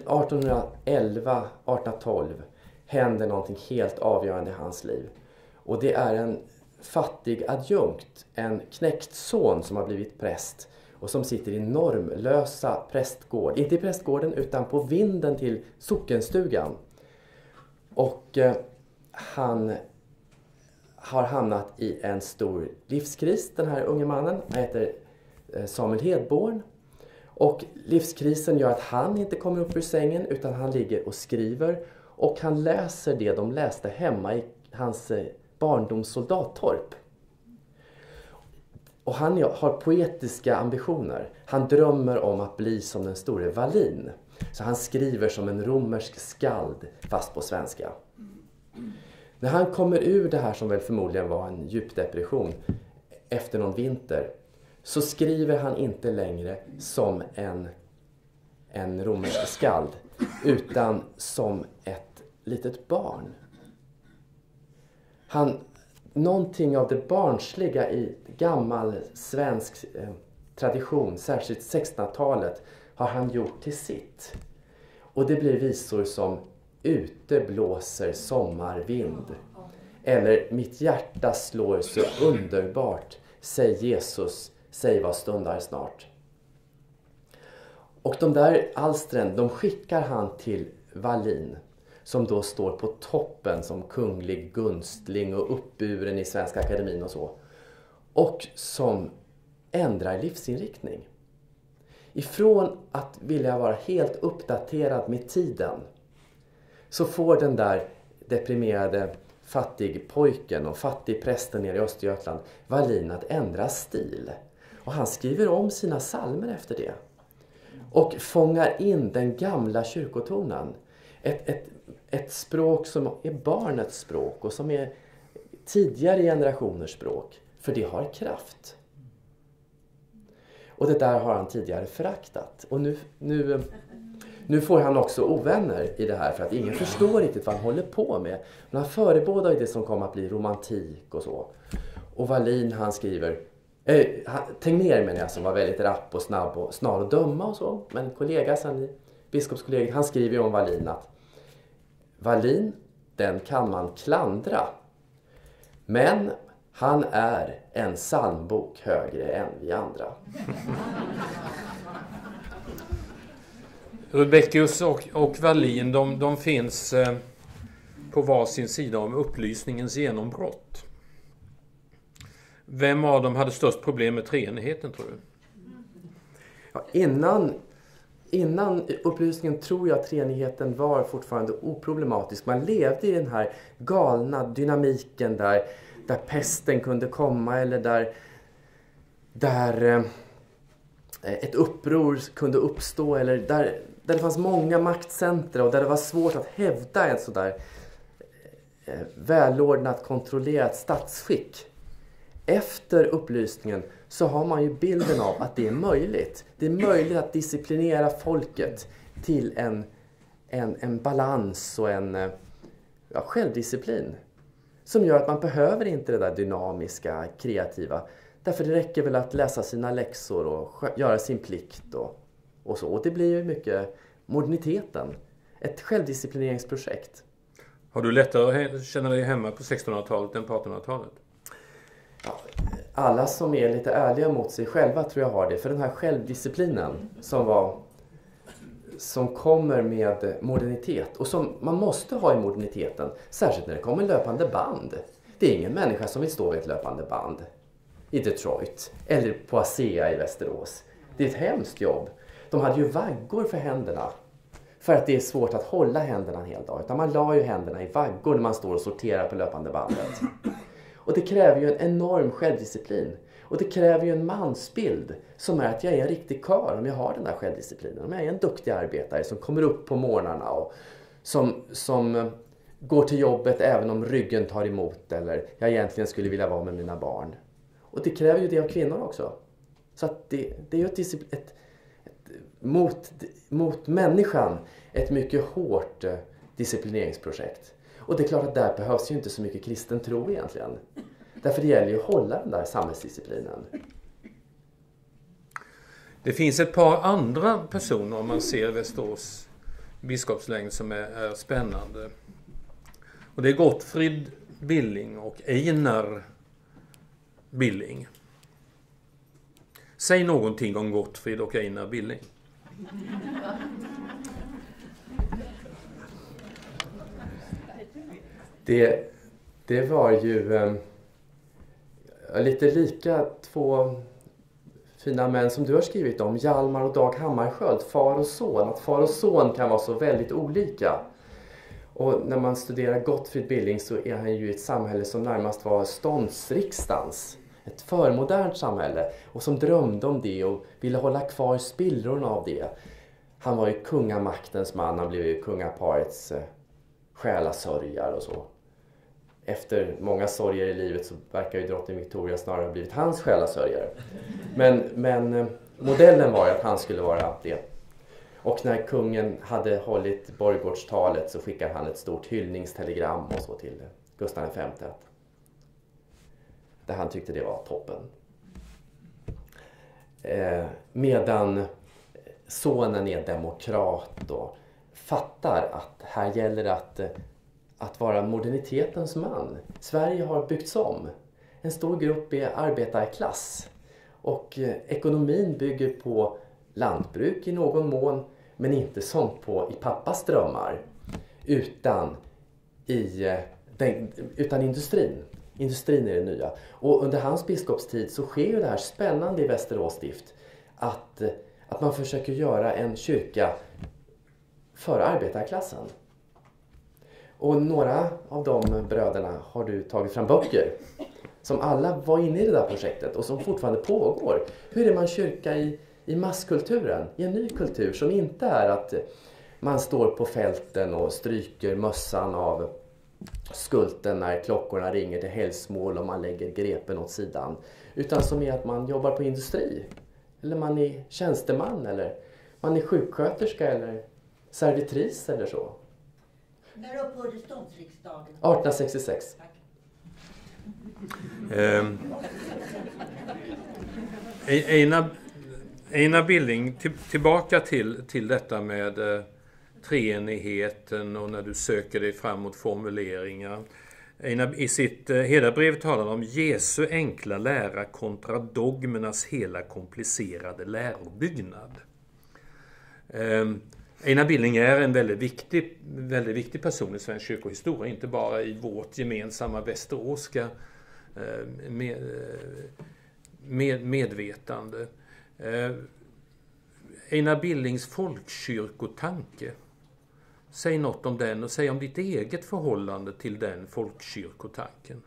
C: 1811-1812 händer någonting helt avgörande i hans liv. Och det är en fattig adjunkt, en knäckt son som har blivit präst och som sitter i Normlösa prästgård. Inte i prästgården utan på vinden till sockenstugan. Och han har hamnat i en stor livskris, den här unge mannen. Han heter Samuel Hedborn. Och livskrisen gör att han inte kommer upp ur sängen utan han ligger och skriver. Och han läser det de läste hemma i hans barndomssoldattorp. Och han har poetiska ambitioner. Han drömmer om att bli som den store Wallin. Så han skriver som en romersk skald, fast på svenska. När han kommer ur det här, som väl förmodligen var en djup depression efter någon vinter, så skriver han inte längre som en romersk skald, utan som ett litet barn. Han någonting av det barnsliga i gammal svensk tradition, särskilt 1600-talet, har han gjort till sitt. Och det blir visor som Ute blåser sommarvind. Eller Mitt hjärta slår så underbart, säg Jesus, säg vad stundar snart. Och de där alstren, de skickar han till Wallin, som då står på toppen som kunglig gunstling och uppburen i Svenska Akademin och så. Och som ändrar livsinriktning. Ifrån att vilja vara helt uppdaterad med tiden, så får den där deprimerade fattigpojken och fattigprästen nere i Östergötland Wallin att ändra stil. Och han skriver om sina psalmer efter det. Och fångar in den gamla kyrkotonen. Ett språk som är barnets språk och som är tidigare generationers språk. För det har kraft. Och det där har han tidigare föraktat. Och nu får han också ovänner i det här, för att ingen förstår riktigt vad han håller på med. Men han förebådar ju det som kommer att bli romantik och så. Och Wallin, han skriver... Tegnér menar jag, som var väldigt rapp och snabb och snar att döma och så. Men kollega sen i biskopskollegiet, han skriver ju om Wallin att Wallin, den kan man klandra. Men han är en psalmbok högre än vi andra.
D: Rudbeckius och Wallin, de finns på varsin sida om upplysningens genombrott. Vem av dem hade störst problem med treenigheten, tror du?
C: Ja, innan upplysningen tror jag att treenigheten var fortfarande oproblematisk. Man levde i den här galna dynamiken där pesten kunde komma, eller där ett uppror kunde uppstå, eller där det fanns många maktcentra och där det var svårt att hävda ett sådär välordnat, kontrollerat statsskick. Efter upplysningen så har man ju bilden av att det är möjligt. Det är möjligt att disciplinera folket till en balans och en självdisciplin. Som gör att man behöver inte det där dynamiska, kreativa. Därför det räcker väl att läsa sina läxor och göra sin plikt och så. Och det blir ju mycket moderniteten. Ett självdisciplineringsprojekt.
D: Har du lättare att känna dig hemma på 1600-talet än på 1800-talet?
C: Ja, alla som är lite ärliga mot sig själva tror jag har det. För den här självdisciplinen som kommer med modernitet och som man måste ha i moderniteten, särskilt när det kommer löpande band. Det är ingen människa som vill stå vid ett löpande band i Detroit eller på ASEA i Västerås. Det är ett hemskt jobb. De hade ju vaggor för händerna för att det är svårt att hålla händerna en hel dag. Utan man la ju händerna i vaggor när man står och sorterar på löpande bandet. Och det kräver ju en enorm självdisciplin. Och det kräver ju en mansbild som är att jag är en riktig karl om jag har den där självdisciplinen. Om jag är en duktig arbetare som kommer upp på morgnarna och som går till jobbet även om ryggen tar emot eller jag egentligen skulle vilja vara med mina barn. Och det kräver ju det av kvinnor också. Så att det är ju ett mot människan ett mycket hårt disciplineringsprojekt. Och det är klart att där behövs ju inte så mycket kristen tro egentligen. Därför det gäller ju att hålla den där samhällsdisciplinen.
D: Det finns ett par andra personer om man ser Västerås biskopslängd som är spännande. Och det är Gottfrid Billing och Einar Billing. Säg någonting om Gottfrid och Einar Billing.
C: Det var ju lite lika två fina män som du har skrivit om, Hjalmar och Dag Hammarskjöld, far och son. Att far och son kan vara så väldigt olika. Och när man studerar Gottfrid Billing så är han ju i ett samhälle som närmast var ståndsriksdagens. Ett förmodernt samhälle och som drömde om det och ville hålla kvar spillrorna av det. Han var ju kungamaktens man, han blev ju kungaparets själasörjare och så. Efter många sorger i livet så verkar ju drottning Victoria snarare ha blivit hans själasörjare. Men modellen var ju att han skulle vara det. Och när kungen hade hållit borggårdstalet så skickade han ett stort hyllningstelegram och så till Gustav V. där han tyckte det var toppen. Medan sonen är demokrat och fattar att här gäller det att vara modernitetens man. Sverige har byggts om. En stor grupp är arbetarklass. Och ekonomin bygger på lantbruk i någon mån, men inte som i pappas drömmar. Utan industrin. Industrin är det nya. Och under hans biskopstid så sker ju det här spännande i Västerås stift. Att man försöker göra en kyrka för arbetarklassen. Och några av de bröderna har du tagit fram böcker som alla var inne i det där projektet och som fortfarande pågår. Hur är man kyrka i masskulturen, i en ny kultur som inte är att man står på fälten och stryker mössan av skulten när klockorna ringer till helgsmål och man lägger grepen åt sidan. Utan som är att man jobbar på industri. Eller man är tjänsteman eller man är sjuksköterska eller servitris eller så.
E: När upphörde ståndsriksdagen?
C: 1866.
E: Tack.
D: Einar Billing, tillbaka till detta med treenigheten och när du söker dig fram mot formuleringar. I sitt herdabrev talar han om Jesu enkla lära kontra dogmernas hela komplicerade lärobyggnad. Einar Billing är en väldigt viktig person i svensk kyrkohistoria, inte bara i vårt gemensamma västeråska medvetande. Einar Billings folkkyrkotanke. Säg något om den och säg om ditt eget förhållande till den folkkyrkotanken.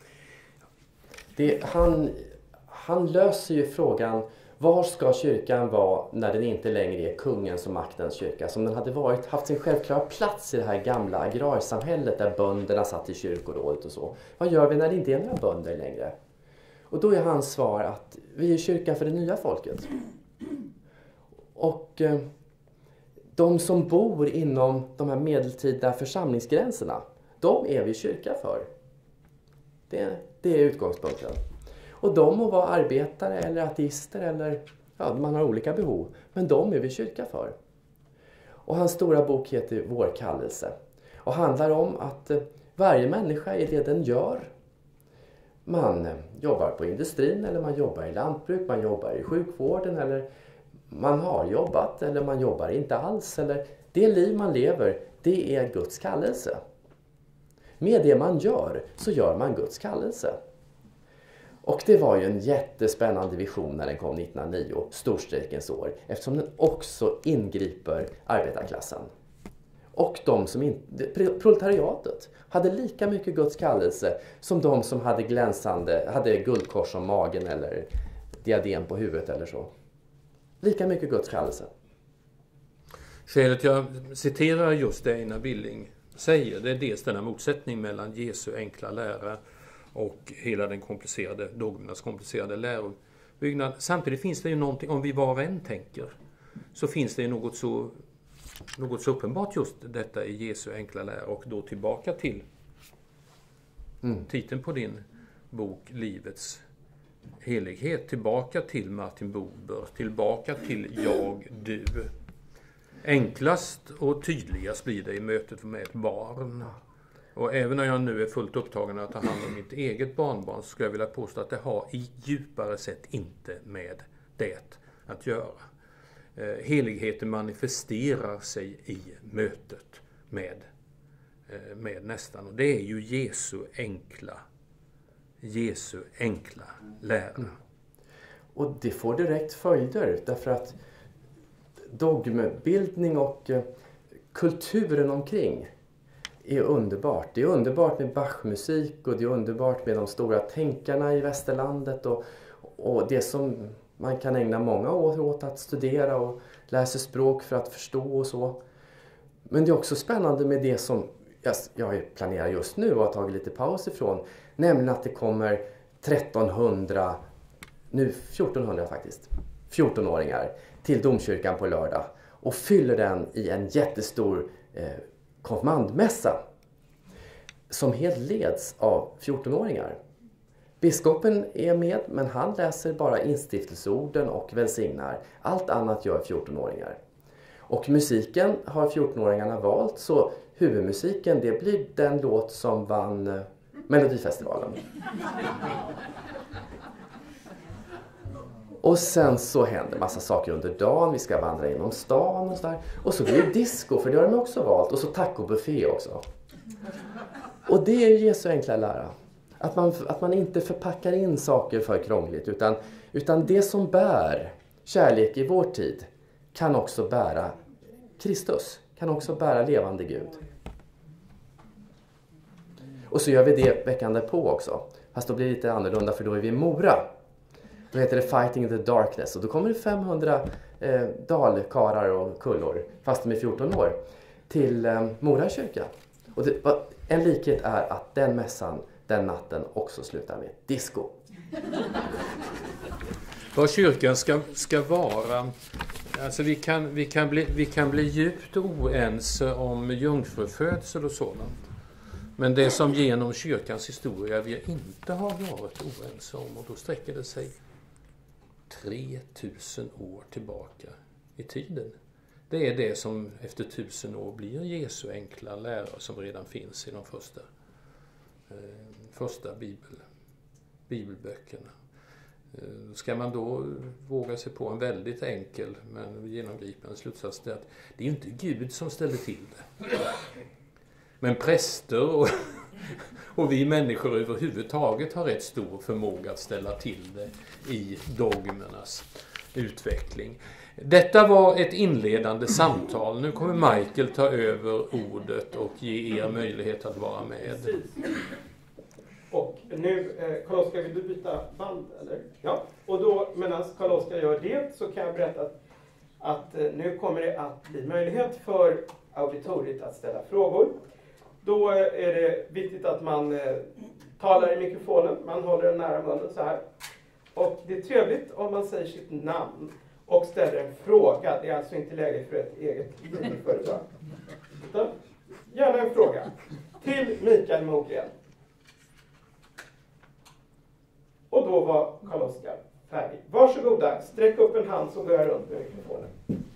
C: Han löser ju frågan, var ska kyrkan vara när den inte längre är kungens och maktens kyrka? Som den hade haft sin självklara plats i det här gamla agrarsamhället där bönderna satt i kyrkorådet och så. Vad gör vi när det inte är några bönder längre? Och då är hans svar att vi är kyrka för det nya folket. Och de som bor inom de här medeltida församlingsgränserna, de är vi kyrka för. Det är utgångspunkten. Och de må vara arbetare eller ateister eller man har olika behov. Men de är vi kyrka för. Och hans stora bok heter Vår kallelse. Och handlar om att varje människa är det den gör. Man jobbar på industrin eller man jobbar i lantbruk, man jobbar i sjukvården eller man har jobbat eller man jobbar inte alls. Eller det liv man lever, det är Guds kallelse. Med det man gör så gör man Guds kallelse. Och det var ju en jättespännande vision när den kom 1909, storstrejkens år. Eftersom den också ingriper arbetarklassen. Och de som proletariatet hade lika mycket Guds kallelse som de som hade guldkors om magen eller diadem på huvudet eller så. Lika mycket Guds kallelse.
D: Skälet jag citerar just det Einar Billing säger, det är dels denna motsättning mellan Jesu enkla lära och hela den komplicerade dogmernas komplicerade lärobyggnad. Samtidigt finns det ju någonting, om vi var och en tänker, så finns det ju något så uppenbart just detta i Jesu enkla lära. Och då tillbaka till titeln på din bok, Livets helighet, tillbaka till Martin Buber, tillbaka till jag, du. Enklast och tydligast blir det i mötet med ett barn. Och även när jag nu är fullt upptagen att ta hand om mitt eget barnbarn, så skulle jag vilja påstå att det har i djupare sätt inte med det att göra. Heligheten manifesterar sig i mötet med nästan. Och det är ju Jesu enkla lära.
C: Och det får direkt följder därför att dogmbildning och kulturen omkring är underbart. Det är underbart med Bachmusik och det är underbart med de stora tänkarna i västerlandet och det som man kan ägna många år åt att studera och lära sig språk för att förstå och så. Men det är också spännande med det som jag planerar just nu och har tagit lite paus ifrån. Nämligen att det kommer 1400 faktiskt, 14-åringar till domkyrkan på lördag och fyller den i en jättestor konfirmandmässa som helt leds av 14-åringar. Biskopen är med, men han läser bara instiftelseorden och välsignar. Allt annat gör 14-åringar. Och musiken har 14-åringarna valt, så huvudmusiken det blir den låt som vann Melodifestivalen. Och sen så händer massa saker under dagen. Vi ska vandra genom stan och sådär. Och så blir det disco, för det har de också valt. Och så tacobuffé också. Och det är Jesu enkla lära. Att man inte förpackar in saker för krångligt. Utan det som bär kärlek i vår tid kan också bära Kristus. Kan också bära levande Gud. Och så gör vi det veckan därpå också. Fast då blir det lite annorlunda, för då är vi i Mora. Då heter det Fighting in the Darkness. Och då kommer det 500 dalkarar och kullor, fast de är 14 år, till Mora kyrka. Och en likhet är att den mässan, den natten, också slutar med disco.
D: Vad kyrkan ska vara. Alltså vi kan bli djupt oense om jungfrufödsel och sådant. Men det som genom kyrkans historia vi inte har varit oense om, och då sträcker det sig 3000 år tillbaka i tiden. Det är det som efter 1000 år blir Jesu enkla lära som redan finns i de första bibelböckerna. Ska man då våga sig på en väldigt enkel men genomgripande slutsats, det är att det är inte Gud som ställer till det. Men präster och vi människor överhuvudtaget har rätt stor förmåga att ställa till det i dogmernas utveckling. Detta var ett inledande samtal. Nu kommer Michael ta över ordet och ge er möjlighet att vara med.
A: Precis. Och nu, Karl-Oskar, vill du byta band, eller? Ja. Och då, medan Karl-Oskar gör det, så kan jag berätta att nu kommer det att bli möjlighet för auditoriet att ställa frågor. Då är det viktigt att man talar i mikrofonen, man håller den nära munnen så här. Och det är trevligt om man säger sitt namn och ställer en fråga. Det är alltså inte läge för ett eget föredrag. Utan gärna en fråga till Mikael Mogren. Och då var Karl-Oskar färdig. Varsågoda, sträck upp en hand så går jag runt med mikrofonen.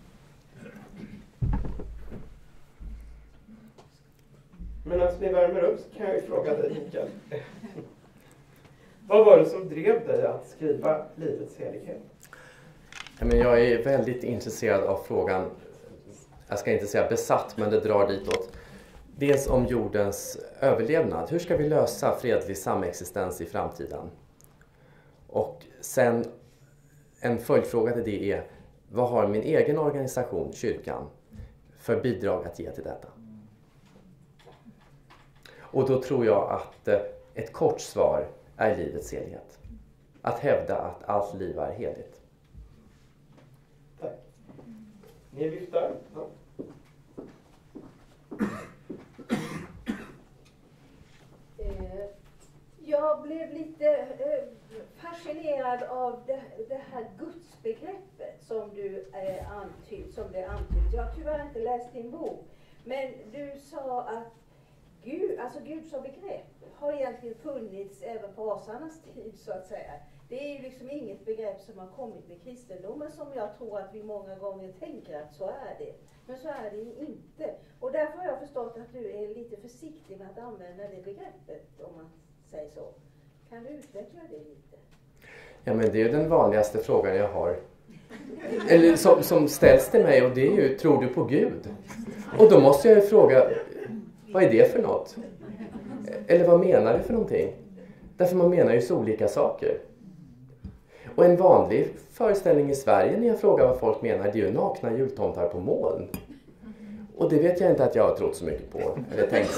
A: Medan ni värmer upp så kan jag ju fråga dig, Mikael. Vad var det som drev dig att skriva Livets helighet?
C: Jag är väldigt intresserad av frågan, jag ska inte säga besatt, men det drar ditåt. Dels om jordens överlevnad. Hur ska vi lösa fredlig samexistens i framtiden? Och sen en följdfråga till det är, vad har min egen organisation, kyrkan, för bidrag att ge till detta? Och då tror jag att ett kort svar är livets helighet. Att hävda att allt liv är heligt.
A: Tack. Ni viftar. Ja.
F: Jag blev lite fascinerad av det här gudsbegreppet som du antyder. Jag har tyvärr inte läst din bok. Men du sa att Gud som begrepp har egentligen funnits även på asarnas tid, så att säga. Det är ju liksom inget begrepp som har kommit med kristendomen, som jag tror att vi många gånger tänker att så är det. Men så är det ju inte. Och därför har jag förstått att du är lite försiktig med att använda det begreppet, om man säger så. Kan du utveckla det lite?
C: Ja, men det är ju den vanligaste frågan jag har. Eller som ställs till mig, och det är ju, tror du på Gud? Och då måste jag ju fråga, vad är det för något? Eller vad menar du för någonting? Därför man menar ju så olika saker. Och en vanlig föreställning i Sverige när jag frågar vad folk menar, det är ju nakna jultomtar på moln. Och det vet jag inte att jag har trott så mycket på. Eller tänkt.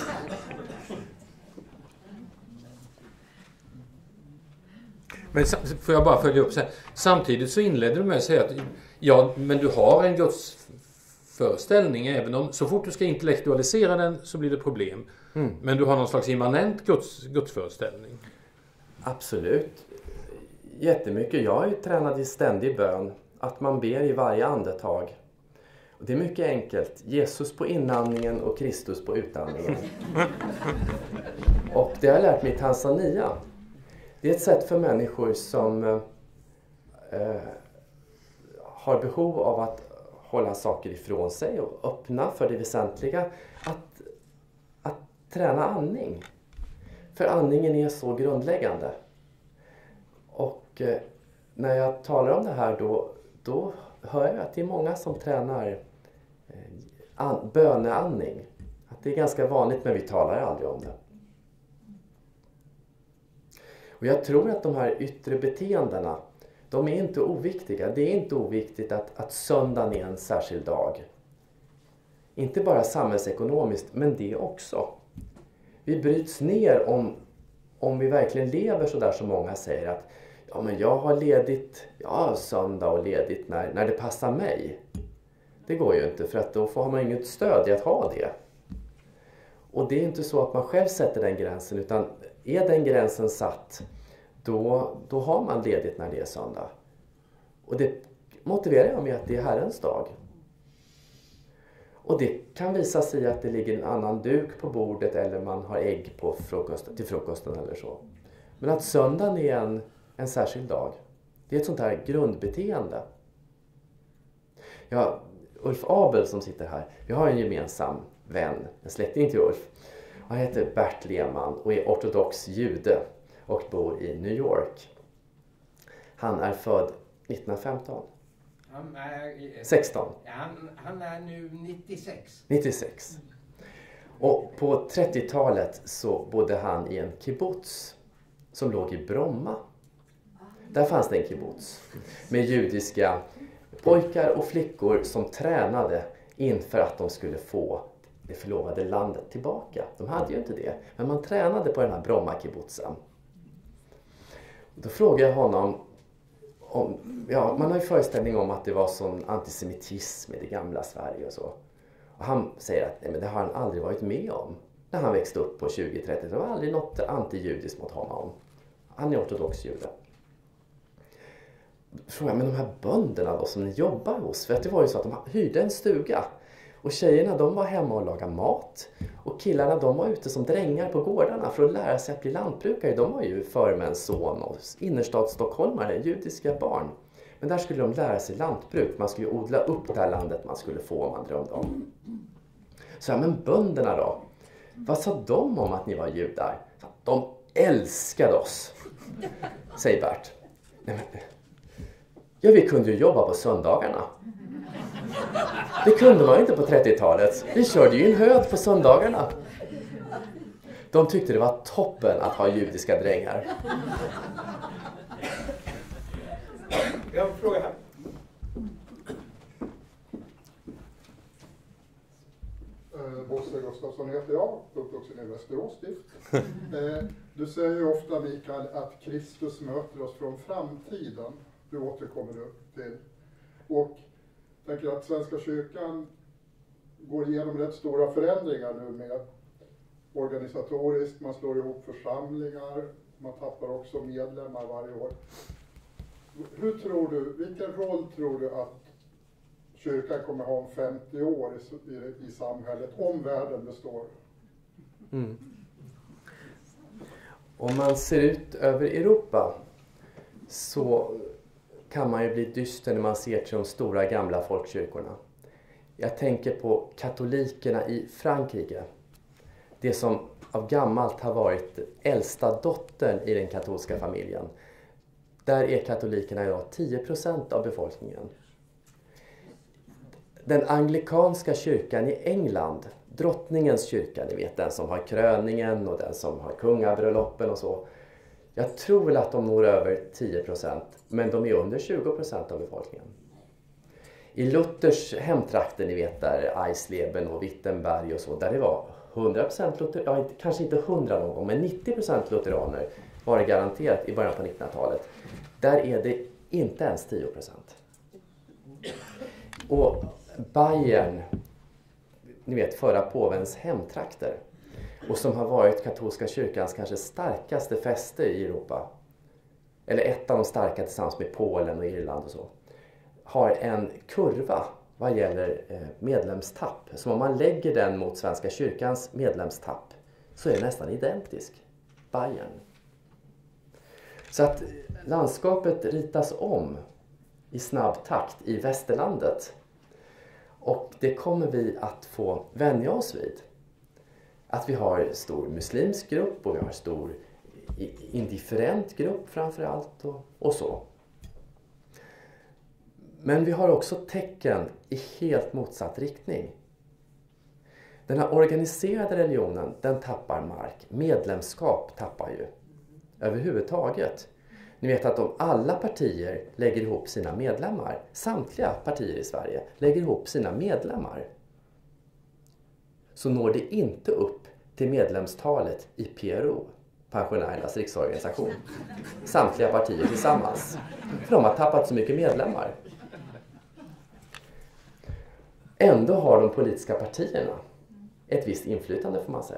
D: Men får jag bara följa upp så här. Samtidigt så inledde du med att säga att ja, men du har en gudsföreställning, även om så fort du ska intellektualisera den så blir det problem. Men du har någon slags immanent gudsföreställning.
C: Absolut. Jättemycket. Jag är ju tränad i ständig bön. Att man ber i varje andetag. Och det är mycket enkelt. Jesus på inandningen och Kristus på utandningen. Och det har jag lärt mig i Tanzania. Det är ett sätt för människor som har behov av att hålla saker ifrån sig och öppna för det väsentliga, att träna andning. För andningen är så grundläggande. Och när jag talar om det här då hör jag att det är många som tränar böneandning. Att det är ganska vanligt, men vi talar aldrig om det. Och jag tror att de här yttre beteendena, de är inte oviktiga. Det är inte oviktigt att söndagen är en särskild dag. Inte bara samhällsekonomiskt, men det också. Vi bryts ner om vi verkligen lever så där som många säger att ja, men jag har söndag och ledigt när det passar mig. Det går ju inte, för att då har man inget stöd i att ha det. Och det är inte så att man själv sätter den gränsen, utan är den gränsen satt, då har man ledigt när det är söndag. Och det motiverar jag med att det är Herrens dag. Och det kan visa sig att det ligger en annan duk på bordet eller man har ägg till frukosten eller så. Men att söndagen är en särskild dag. Det är ett sånt här grundbeteende. Ja, Ulf Abel som sitter här, vi har en gemensam vän, en släkting till Ulf. Han heter Bert Lehmann och är ortodox jude och bor i New York. Han är född 1915. 16.
G: Han är nu 96.
C: 96. Och på 30-talet så bodde han i en kibbutz som låg i Bromma. Där fanns det en kibbutz med judiska pojkar och flickor som tränade inför att de skulle få det förlovade landet tillbaka. De hade ju inte det, men man tränade på den här Bromma-kibbutzen. Då frågade jag honom man har ju föreställning om att det var sån antisemitism i det gamla Sverige och så. Och han säger att men det har han aldrig varit med om. När han växte upp på 20-30, det var aldrig något antijudiskt mot honom. Han är ortodox jude. Frågar men de här bönderna då som ni jobbar hos, för att det var ju så att de hyrde en stuga. Och tjejerna de var hemma och lagade mat. Och killarna de var ute som drängar på gårdarna för att lära sig att bli lantbrukare. De var ju förmäns son och innerstadsstockholmare, judiska barn. Men där skulle de lära sig lantbruk. Man skulle odla upp det här landet man skulle få om man drömde om. Så ja, men bönderna då? Vad sa de om att ni var judar? De älskade oss, säger Bert. Ja, vi kunde ju jobba på söndagarna. Det kunde man inte på 30-talet. Vi körde ju en höd på söndagarna. De tyckte det var toppen att ha judiska drängar.
A: Jag har en fråga här.
H: Bosse Gustafsson heter jag, uppvuxen i Västerås stift. Du säger ju ofta, Mikael, att Kristus möter oss från framtiden. Du återkommer till. Och jag tänker att Svenska kyrkan går igenom rätt stora förändringar nu med organisatoriskt, man slår ihop församlingar, man tappar också medlemmar varje år. Hur tror du, vilken roll tror du att kyrkan kommer ha om 50 år i samhället, om världen består?
C: Mm. Om man ser ut över Europa så kan man ju bli dyster när man ser till de stora gamla folkkyrkorna. Jag tänker på katolikerna i Frankrike. Det som av gammalt har varit äldsta dottern i den katolska familjen. Där är katolikerna idag 10% av befolkningen. Den anglikanska kyrkan i England, drottningens kyrka, ni vet den som har kröningen och den som har kungabröllopen och så. Jag tror väl att de når över 10%, men de är under 20% av befolkningen. I Luthers hemtrakter, ni vet där Eisleben och Wittenberg och så, där det var 100% lutheraner, kanske inte 100 någon gång, men 90% lutheraner var det garanterat i början på 1900-talet. Där är det inte ens 10%. Och Bayern, ni vet förra påvens hemtrakter, och som har varit katolska kyrkans kanske starkaste fäste i Europa, eller ett av de starka tillsammans med Polen och Irland och så, har en kurva vad gäller medlemstapp. Så om man lägger den mot Svenska kyrkans medlemstapp så är det nästan identisk. Bayern. Så att landskapet ritas om i snabb takt i västerlandet. Och det kommer vi att få vänja oss vid. Att vi har stor muslimsk grupp och vi har stor indifferent grupp framförallt och så. Men vi har också tecken i helt motsatt riktning. Den här organiserade religionen, den tappar mark. Medlemskap tappar ju överhuvudtaget. Ni vet att om alla partier lägger ihop sina medlemmar, samtliga partier i Sverige lägger ihop sina medlemmar, så når det inte upp till medlemstalet i PRO, Pensionärernas riksorganisation. Samtliga partier tillsammans. För de har tappat så mycket medlemmar. Ändå har de politiska partierna ett visst inflytande, får man säga.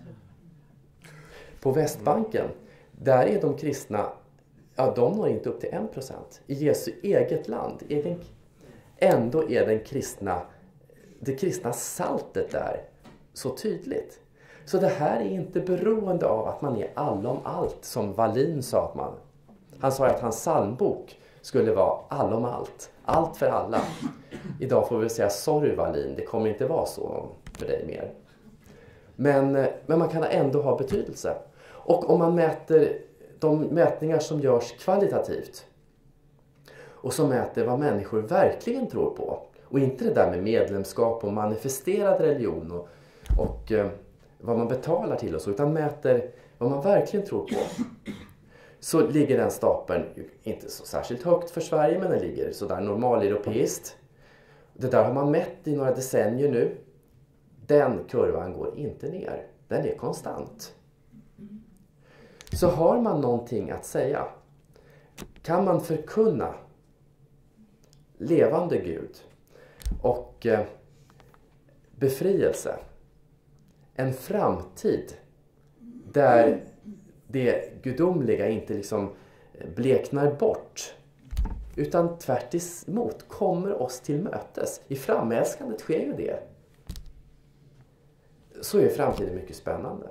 C: På Västbanken, där är de kristna, ja, de når inte upp till 1%. I Jesu eget land. Ändå är det kristna saltet där så tydligt. Så det här är inte beroende av att man är allom allt, som Wallin sa att man. Han sa att hans psalmbok skulle vara allom allt. Allt för alla. Idag får vi säga sorry Wallin, det kommer inte vara så för dig mer. Men man kan ändå ha betydelse. Och om man mäter de mätningar som görs kvalitativt och som mäter vad människor verkligen tror på, och inte det där med medlemskap och manifesterad religion och vad man betalar till och så, utan mäter vad man verkligen tror på, så ligger den stapeln inte så särskilt högt för Sverige, men den ligger sådär normaleuropeiskt. Det där har man mätt i några decennier nu. Den kurvan går inte ner. Den är konstant. Så har man någonting att säga, kan man förkunna levande Gud och befrielse, en framtid där det gudomliga inte liksom bleknar bort, utan tvärt emot kommer oss till mötes. I framälskandet sker ju det. Så är framtiden mycket spännande.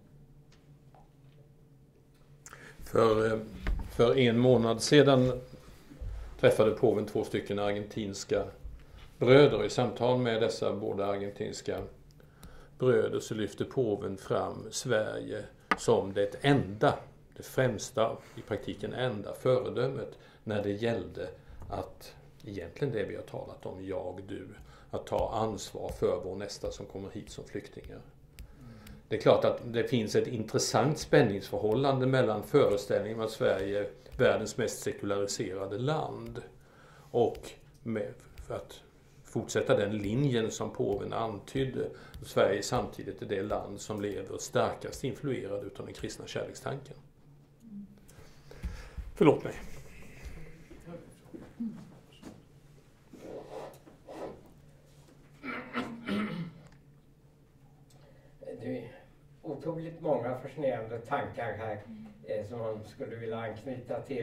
D: För en månad sedan träffade påven 2 argentinska bröder. I samtal med dessa båda argentinska bröder så lyfte påven fram Sverige som det främsta, i praktiken enda föredömet när det gällde att, egentligen det vi har talat om, du, att ta ansvar för vår nästa som kommer hit som flyktingar. Det är klart att det finns ett intressant spänningsförhållande mellan föreställningen att Sverige är världens mest sekulariserade land och för att fortsätta den linjen som påven antydde, Sverige samtidigt är det land som lever starkast influerad utav den kristna kärlekstanken. Förlåt mig.
G: Det är otroligt många fascinerande tankar här som man skulle vilja anknyta till.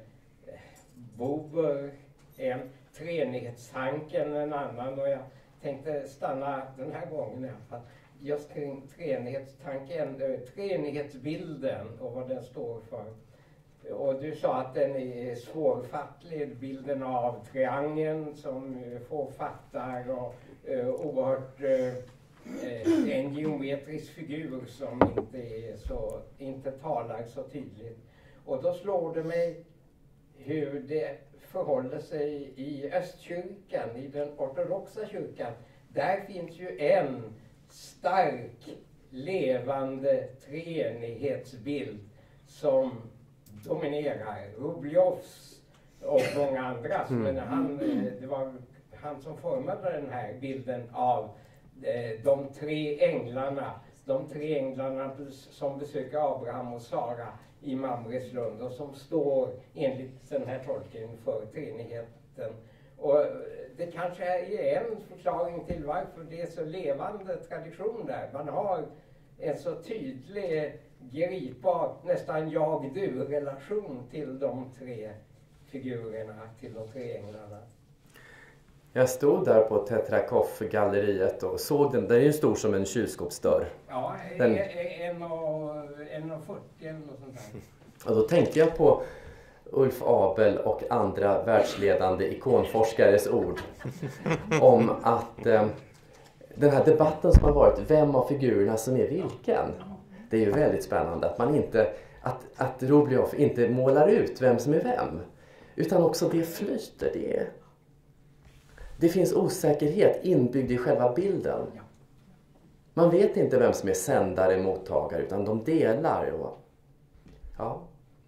G: Bober, en treenighetstanken, en annan, och jag tänkte stanna den här gången i alla fall just kring treenighetstanken, treenighetsbilden och vad den står för. Och du sa att den är svårfattlig, bilden av triangeln som få fattar och oerhört en geometrisk figur som inte talar så tydligt. Och då slår det mig hur det förhåller sig i östkyrkan, i den ortodoxa kyrkan. Där finns ju en stark, levande treenighetsbild som dominerar. Rubljovs och många andras, men det var han som formade den här bilden av de tre änglarna som besöker Abraham och Sara i Mamreslund och som står enligt den här tolkningen för treenigheten. Och det kanske är en förklaring till varför det är så levande tradition där. Man har en så tydlig, gripbar, nästan jag-du-relation till de tre figurerna, till de tre änglarna.
C: Jag stod där på Tetrakoff-galleriet och såg den. Den är ju stor som en kylskåpsdörr.
G: Ja, 1,40 eller något sånt där.
C: Och då tänkte jag på Ulf Abel och andra världsledande ikonforskares ord om att den här debatten som har varit, vem av figurerna som är vilken, det är ju väldigt spännande att man inte, att Rubliov inte målar ut vem som är vem, utan också det flyter, det finns osäkerhet inbyggd i själva bilden. Man vet inte vem som är sändare, mottagare, utan de delar. Och, ja.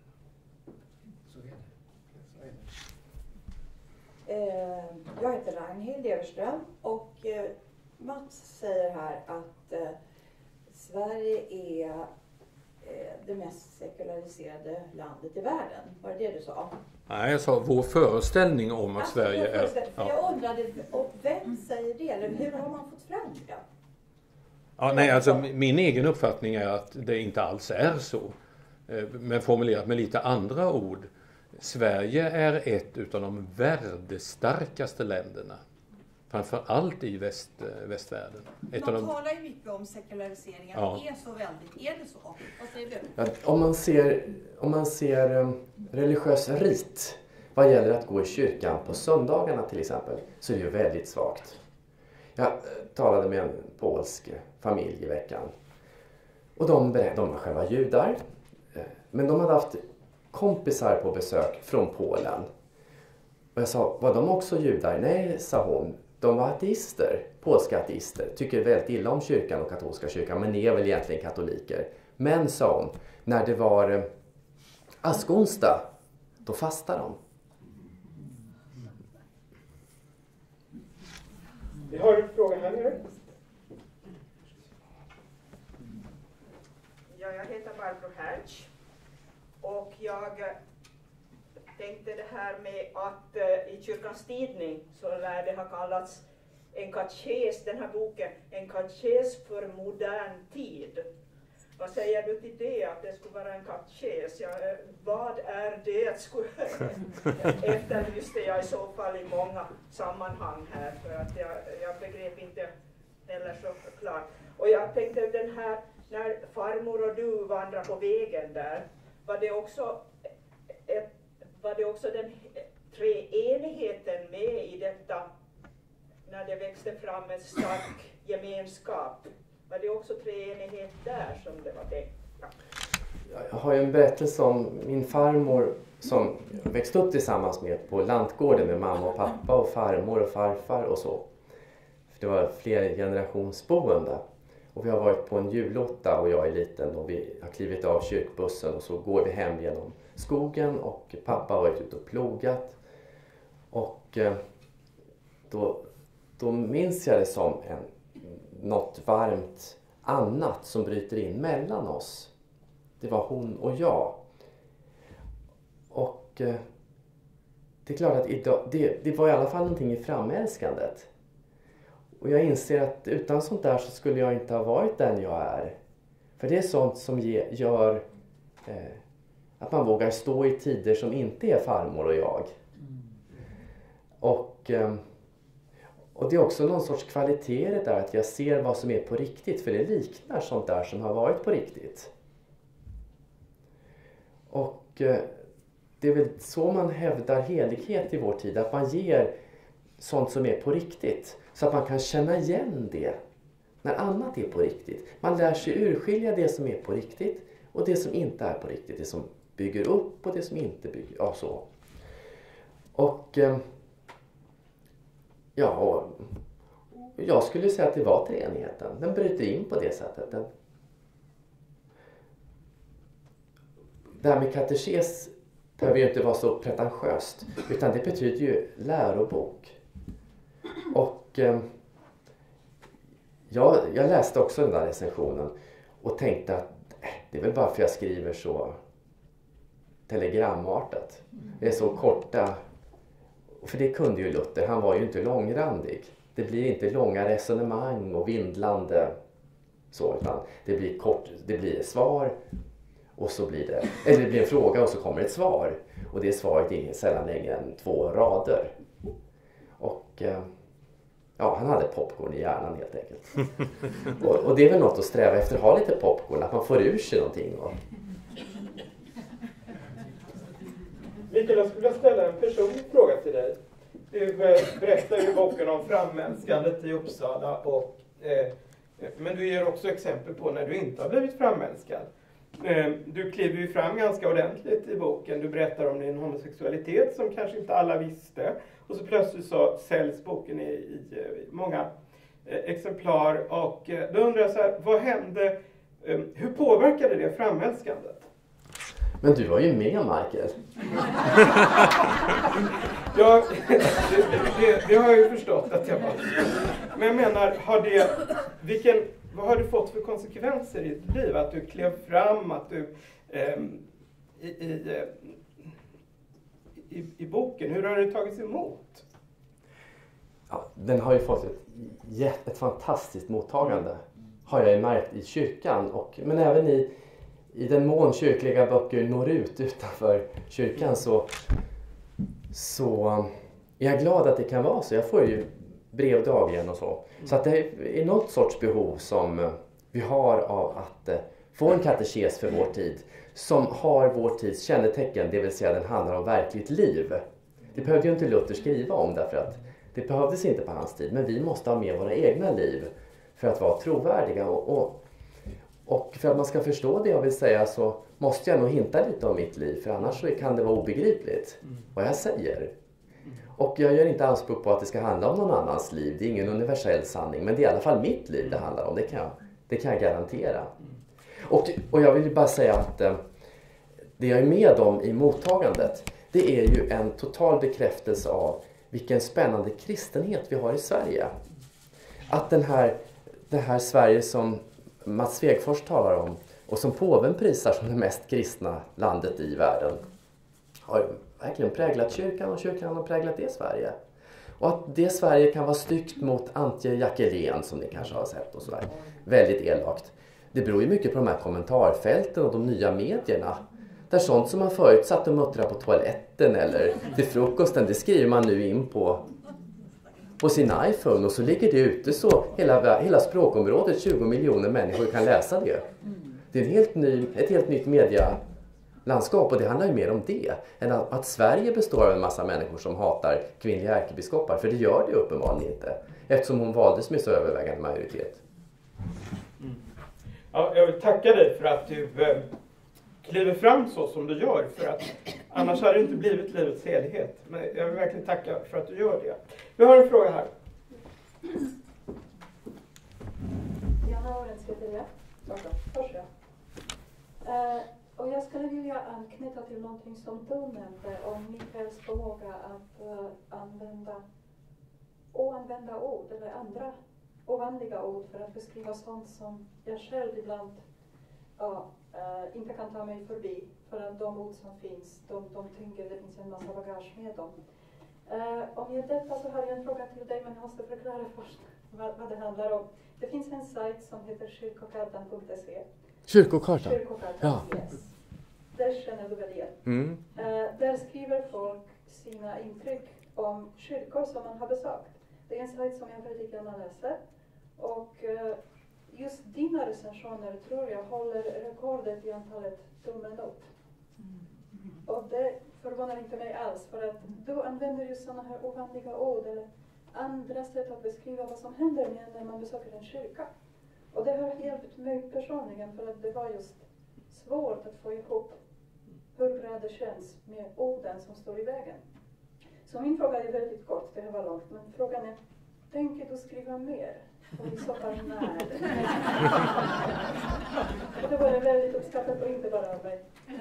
I: Jag heter Ragnhild Everström och Mats säger här att Sverige är det mest sekulariserade landet i världen. Var det det du sa?
D: Nej, jag sa vår föreställning om att Sverige är...
I: Ja. Jag undrade, och vem säger det? Eller hur har man fått fram det?
D: Ja, nej, alltså min egen uppfattning är att det inte alls är så. Men formulerat med lite andra ord. Sverige är ett utav de värdestarkaste länderna. Framförallt i västvärlden.
E: Man talar ju mycket om sekulariseringen. Ja. Det är så väldigt. Är det så? Vad säger du?
C: Ja, om man ser religiös rit vad gäller att gå i kyrkan på söndagarna till exempel, så är det ju väldigt svagt. Jag talade med en polsk familj i veckan. Och de var själva judar. Men de hade haft kompisar på besök från Polen. Och jag sa, var de också judar? Nej, sa hon. De var ateister, polska ateister. Tycker väldigt illa om kyrkan och katolska kyrkan, men är väl egentligen katoliker. Men, sa hon, när det var askonsdag, då fastar de.
A: Vi har en fråga här nere.
J: Ja, jag heter Barbro Hertz och jag tänkte det här med att i kyrkans tidning så lär det ha kallats en katekes, den här boken, en katekes för modern tid. Vad säger du till det, att det skulle vara en katekes? Ja, vad är det? Efterlyste jag i så fall i många sammanhang här, för att jag begrep inte heller så klart. Och jag tänkte den här, när farmor och du vandrar på vägen där, var det också den treenigheten med i detta, när det växte fram en stark gemenskap? Var det också treenighet där som det var det? Ja.
C: Jag har ju en berättelse om min farmor som växte upp tillsammans med på lantgården med mamma och pappa och farmor och farfar och så. Det var fler generationsboende. Och vi har varit på en julotta och jag är liten och vi har klivit av kyrkbussen och så går vi hem genom skogen och pappa har varit ute och plogat. Och då minns jag det som något varmt annat som bryter in mellan oss. Det var hon och jag. Och det är klart att det var i alla fall någonting i framälskandet. Och jag inser att utan sånt där så skulle jag inte ha varit den jag är. För det är sånt som gör att man vågar stå i tider som inte är farmor och jag. Och det är också någon sorts kvalitet där att jag ser vad som är på riktigt. För det liknar sånt där som har varit på riktigt. Och det är väl så man hävdar helighet i vår tid. Att man ger sånt som är på riktigt. Så att man kan känna igen det när annat är på riktigt. Man lär sig urskilja det som är på riktigt och det som inte är på riktigt. Det som bygger upp och det som inte bygger. Ja, så. Och jag skulle säga att det var treenigheten. Den bryter in på det sättet. Det här med katekes behöver ju inte vara så pretentiöst. Utan det betyder ju lärobok. Och jag läste också den där recensionen och tänkte att det är väl bara för jag skriver så telegramartat. Det är så korta, för det kunde ju Luther, han var ju inte långrandig. Det blir inte långa resonemang och vindlande så, utan det blir kort, det blir ett svar och så blir det, eller det blir en fråga och så kommer ett svar. Och det svaret är sällan längre än 2 rader. Och han hade popcorn i hjärnan helt enkelt. Och det är väl något att sträva efter, ha lite popcorn, att man får ur sig någonting.
A: Mikael, jag skulle vilja ställa en personlig fråga till dig. Du berättar ju i boken om framälskandet i Uppsala, men du ger också exempel på när du inte har blivit framälskad. Du kliver ju fram ganska ordentligt i boken. Du berättar om din homosexualitet som kanske inte alla visste. Och så plötsligt så säljs boken i många exemplar. Och då undrar jag så här, vad hände? Hur påverkade det framälskandet?
C: Men du var ju med, Michael.
A: Ja, det har jag ju förstått att jag var. Men jag menar, vad har det fått för konsekvenser i ditt liv? Att du klev fram, att du i boken, hur har det tagits emot?
C: Ja, den har ju fått ett fantastiskt mottagande, har jag ju märkt i kyrkan. Men även i den mån kyrkliga böcker når ut utanför kyrkan så är jag glad att det kan vara så. Jag får ju brev dagligen och så. Så att det är något sorts behov som vi har av att få en katekes för vår tid. Som har vår tids kännetecken, det vill säga den handlar om verkligt liv. Det behövde ju inte Luther skriva om därför att det behövdes inte på hans tid. Men vi måste ha med våra egna liv för att vara trovärdiga. Och för att man ska förstå det jag vill säga så måste jag nog hinta lite om mitt liv. För annars så kan det vara obegripligt vad jag säger. Och jag gör inte anspråk på att det ska handla om någon annans liv. Det är ingen universell sanning. Men det är i alla fall mitt liv det handlar om. Det kan jag garantera. Och jag vill bara säga att det jag är med om i mottagandet, det är ju en total bekräftelse av vilken spännande kristenhet vi har i Sverige. Att det här Sverige som Mats Svegfors talar om och som påven prisar som det mest kristna landet i världen har verkligen präglat kyrkan och kyrkan har präglat det Sverige. Och att det Sverige kan vara styggt mot Antje Jackelén som ni kanske har sett och sådär. Väldigt elakt. Det beror ju mycket på de här kommentarfälten och de nya medierna. Där sånt som man förut satt och muttrade på toaletten eller till frukosten, det skriver man nu in på sin iPhone och så ligger det ute så hela språkområdet, 20 miljoner människor kan läsa det. Det är ett helt nytt medialandskap och det handlar ju mer om det än att Sverige består av en massa människor som hatar kvinnliga ärkebiskopar, för det gör det uppenbarligen inte eftersom hon valdes med så övervägande majoritet.
A: Ja, jag vill tacka dig för att du kliver fram så som du gör, för att annars hade det inte blivit livets helhet. Men jag vill verkligen tacka för att du gör det. Vi har en fråga här.
K: Diana Orens heter jag. Och jag skulle vilja anknyta till någonting som du nämnde om Mikaels förmåga att använda oanvända ord eller andra ovanliga ord för att beskriva sånt som jag själv ibland inte kan ta mig förbi. För att de ord som finns, de tynger, det finns en massa bagage med dem. Om jag detta så har jag en fråga till dig, men jag måste förklara först vad det handlar om. Det finns en sajt som heter kyrkokartan.se.
C: Kyrkokartan?
K: Kyrkokartan, ja. Yes. Det känner du väl igen. Där skriver folk sina intryck om kyrkor som man har besökt. Det är en sajt som jag väldigt gärna läser. Och just dina recensioner tror jag håller rekordet i antalet tummen upp. Och det förvånar inte mig alls, för att du använder ju sådana här ovanliga ord eller andra sätt att beskriva vad som händer när man besöker en kyrka. Och det har hjälpt mig personligen, för att det var just svårt att få ihop hur bra det känns med orden som står i vägen. Så min fråga är väldigt kort, det här var långt, men frågan är, tänker du skriva mer? Och i så fall när? Det var väldigt uppskattat och inte bara av mig.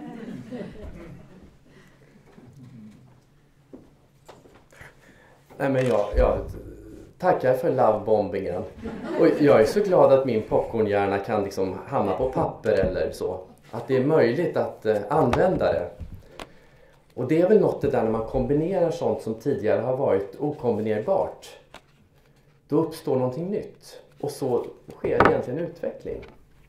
C: Nej, men jag tackar för lovebombingen. Och jag är så glad att min popcornhjärna kan liksom hamna på papper eller så. Att det är möjligt att använda det. Och det är väl något det där när man kombinerar sånt som tidigare har varit okombinerbart. Då uppstår någonting nytt. Och så sker egentligen utveckling.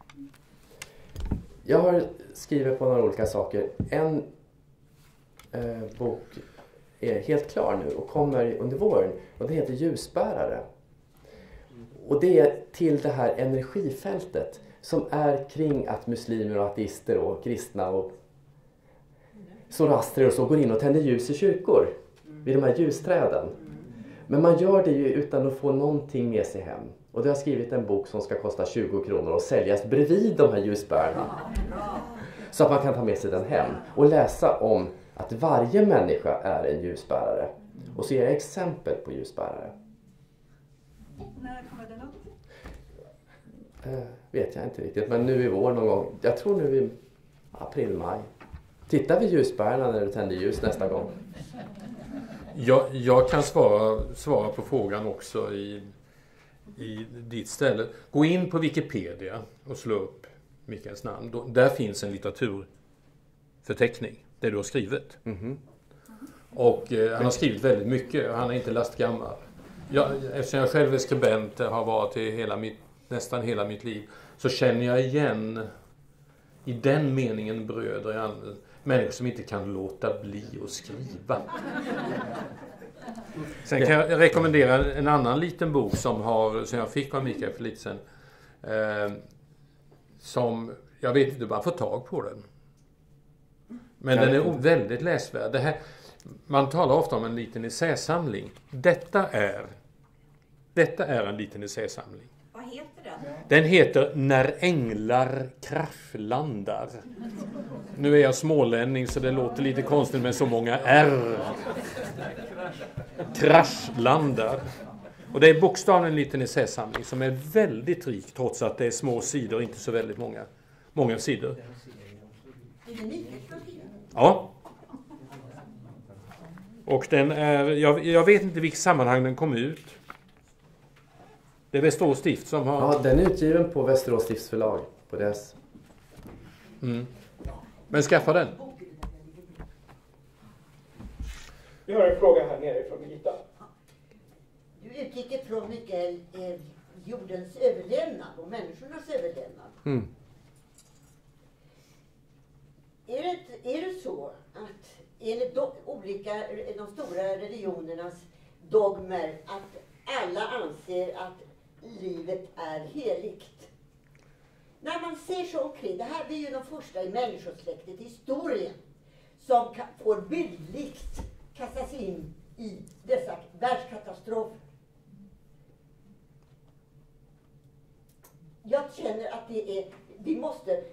C: Jag har skrivit på några olika saker. En bok är helt klar nu och kommer under våren. Och det heter Ljusbärare. Och det är till det här energifältet som är kring att muslimer och ateister och kristna och zoroastrier och så går in och tänder ljus i kyrkor vid de här ljusträden. Men man gör det ju utan att få någonting med sig hem. Och det har skrivit en bok som ska kosta 20 kronor och säljas bredvid de här ljusbärarna. Så att man kan ta med sig den hem och läsa om att varje människa är en ljusbärare. Och så ger jag exempel på ljusbärare.
E: När kommer den upp?
C: Vet jag inte riktigt, men nu i vår någon gång. Jag tror nu i april-maj. Tittar vi ljusbärarna när du tänder ljus nästa gång?
D: Jag kan svara på frågan också i ditt ställe. Gå in på Wikipedia och slå upp Mikaels namn. Där finns en litteraturförteckning, det du har skrivit. Och han har skrivit väldigt mycket, han är inte lastgammal. Eftersom jag själv är skribent, har varit i nästan hela mitt liv, så känner jag igen i den meningen bröder, människor som inte kan låta bli att skriva. Sen kan jag rekommendera en annan liten bok som jag fick av Mikael för lite sedan. Som, jag vet inte, bara få tag på den. Men den är väldigt läsvärd. Man talar ofta om en liten essäsamling. Detta är en liten essäsamling.
E: Vad heter den?
D: Den heter När änglar kraschlandar. Nu är jag smålänning så det låter lite konstigt med så många R. Kraschlandar. Och det är bokstavligen en liten essäsamling som är väldigt rik trots att det är små sidor, inte så väldigt många sidor.
E: Är det nyhetsböcker?
D: Ja. Och den är, jag vet inte vilket sammanhang den kom ut. Det är Västerås stift som har...
C: Ja, den är utgiven på Västerås stifts förlag. På dess.
D: Men skaffa den.
A: Vi har en fråga här nere från Birgitta.
L: Du utgick ifrån Mikael jordens överlevnad och människornas överlevnad. Är det så att enligt de stora religionernas dogmer att alla anser att livet är heligt? När man ser så omkring, det här blir ju de första i människosläktet i historien som får bildligt kastas in i dessa världskatastrofer. Jag känner att vi måste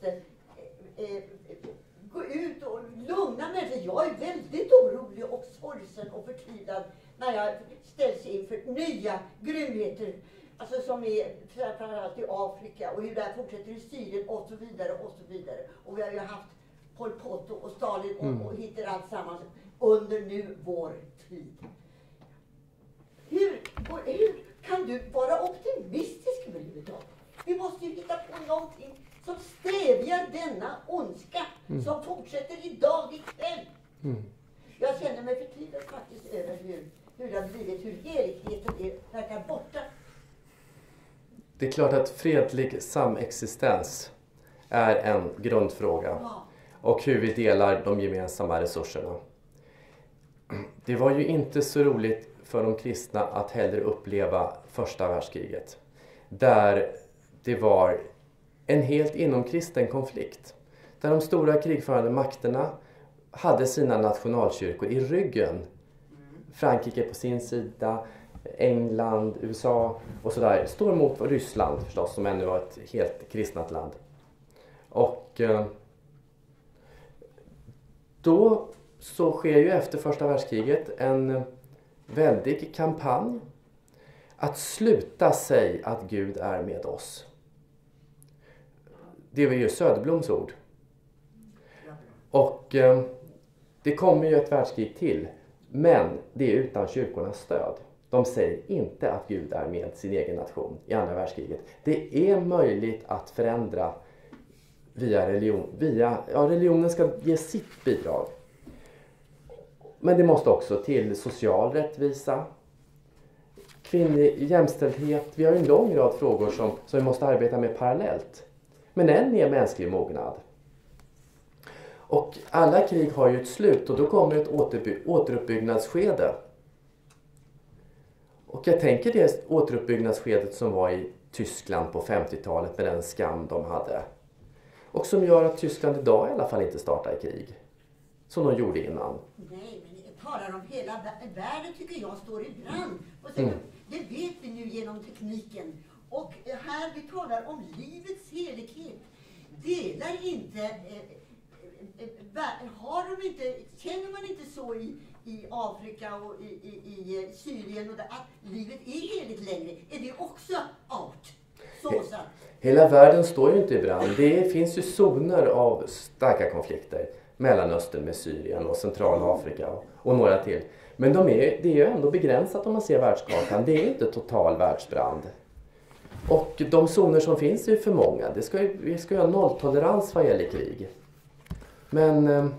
L: gå ut och lugna människor. Jag är väldigt orolig och sorgsen och förtvivlad när jag ställs inför nya grymheter. Alltså som är framförallt i Afrika och hur det här fortsätter i Syrien och så vidare och så vidare. Och vi har ju haft Pol Pot och Stalin och hittar allt sammans under nu vår tid. Hur kan du vara optimistisk överhuvudtaget? Vi måste ju hitta på någonting som stävjar denna ondska som fortsätter idag ikväll. Jag känner mig förtvivlad faktiskt över hur det har blivit, hur heligheten verkar borta.
C: Det är klart att fredlig samexistens är en grundfråga.
L: Ja.
C: Och hur vi delar de gemensamma resurserna. Det var ju inte så roligt för de kristna att hellre uppleva första världskriget. Där det var en helt inomkristen konflikt. Där de stora krigförande makterna hade sina nationalkyrkor i ryggen. Frankrike på sin sida, England, USA och sådär. Står mot Ryssland förstås, som ännu var ett helt kristnat land. Och då så sker ju efter första världskriget en väldig kampanj att sluta säga att Gud är med oss. Det var ju Söderbloms ord. Och det kommer ju ett världskrig till. Men det är utan kyrkornas stöd. De säger inte att Gud är med sin egen nation i andra världskriget. Det är möjligt att förändra via religion. Religionen ska ge sitt bidrag. Men det måste också till social rättvisa, kvinnlig jämställdhet. Vi har en lång rad frågor som vi måste arbeta med parallellt. Men en är mänsklig mognad. Och alla krig har ju ett slut och då kommer ett återuppbyggnadsskede. Och jag tänker det återuppbyggnadsskedet som var i Tyskland på 50-talet med den skam de hade. Och som gör att Tyskland idag i alla fall inte startar i krig. som de gjorde innan.
L: Nej, men jag talar om hela världen tycker jag står i brand. Och så, det vet vi nu genom tekniken. Och här vi talar om livets helighet. Delar inte, känner man inte så i Afrika och i Syrien och att livet är heligt längre? Är det också out? Så satt.
C: Hela världen står ju inte i brand. Det finns ju zoner av starka konflikter. Mellanöstern med Syrien och Centralafrika och några till. Men det är ju ändå begränsat om man ser världskartan. Det är inte total världsbrand. Och de zoner som finns är ju för många. Vi ska ju ha nolltolerans vad gäller krig. Men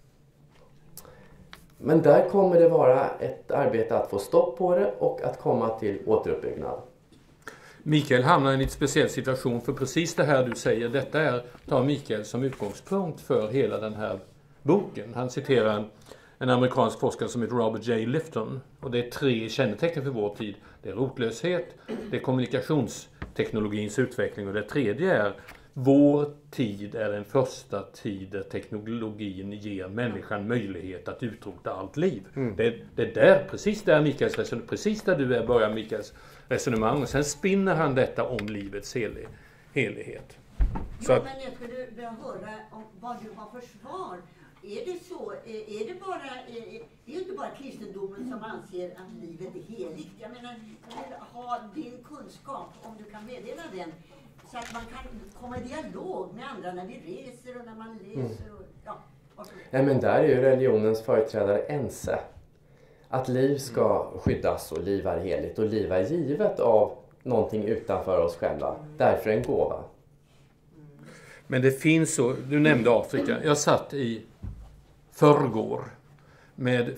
C: där kommer det vara ett arbete att få stopp på det och att komma till återuppbyggnad.
D: Mikael hamnar i en lite speciell situation, för precis det här du säger, detta tar Mikael som utgångspunkt för hela den här boken. Han citerar en amerikansk forskare som heter Robert J. Lifton, och det är 3 kännetecken för vår tid. Det är rotlöshet, det är kommunikationsteknologins utveckling och det tredje är vår tid är den första tid där teknologin ger människan möjlighet att utrota allt liv. Det är där, precis där Mikaels resonemang, precis där du börjar Mikaels resonemang, och sen spinner han detta om livets helighet.
L: Så att, men jag skulle vilja höra om vad du har för svar. Är det så, är det är inte bara kristendomen som anser att livet är heligt. Jag menar, jag vill ha din kunskap, om du kan meddela den, så att man kan komma i dialog med andra när vi reser och när man läser.
C: Nej, men där är ju religionens företrädare ense. Att liv ska skyddas och liv är heligt, och liv är givet av någonting utanför oss själva. Därför en gåva.
D: Men det finns så, du nämnde Afrika. Jag satt i förrgår med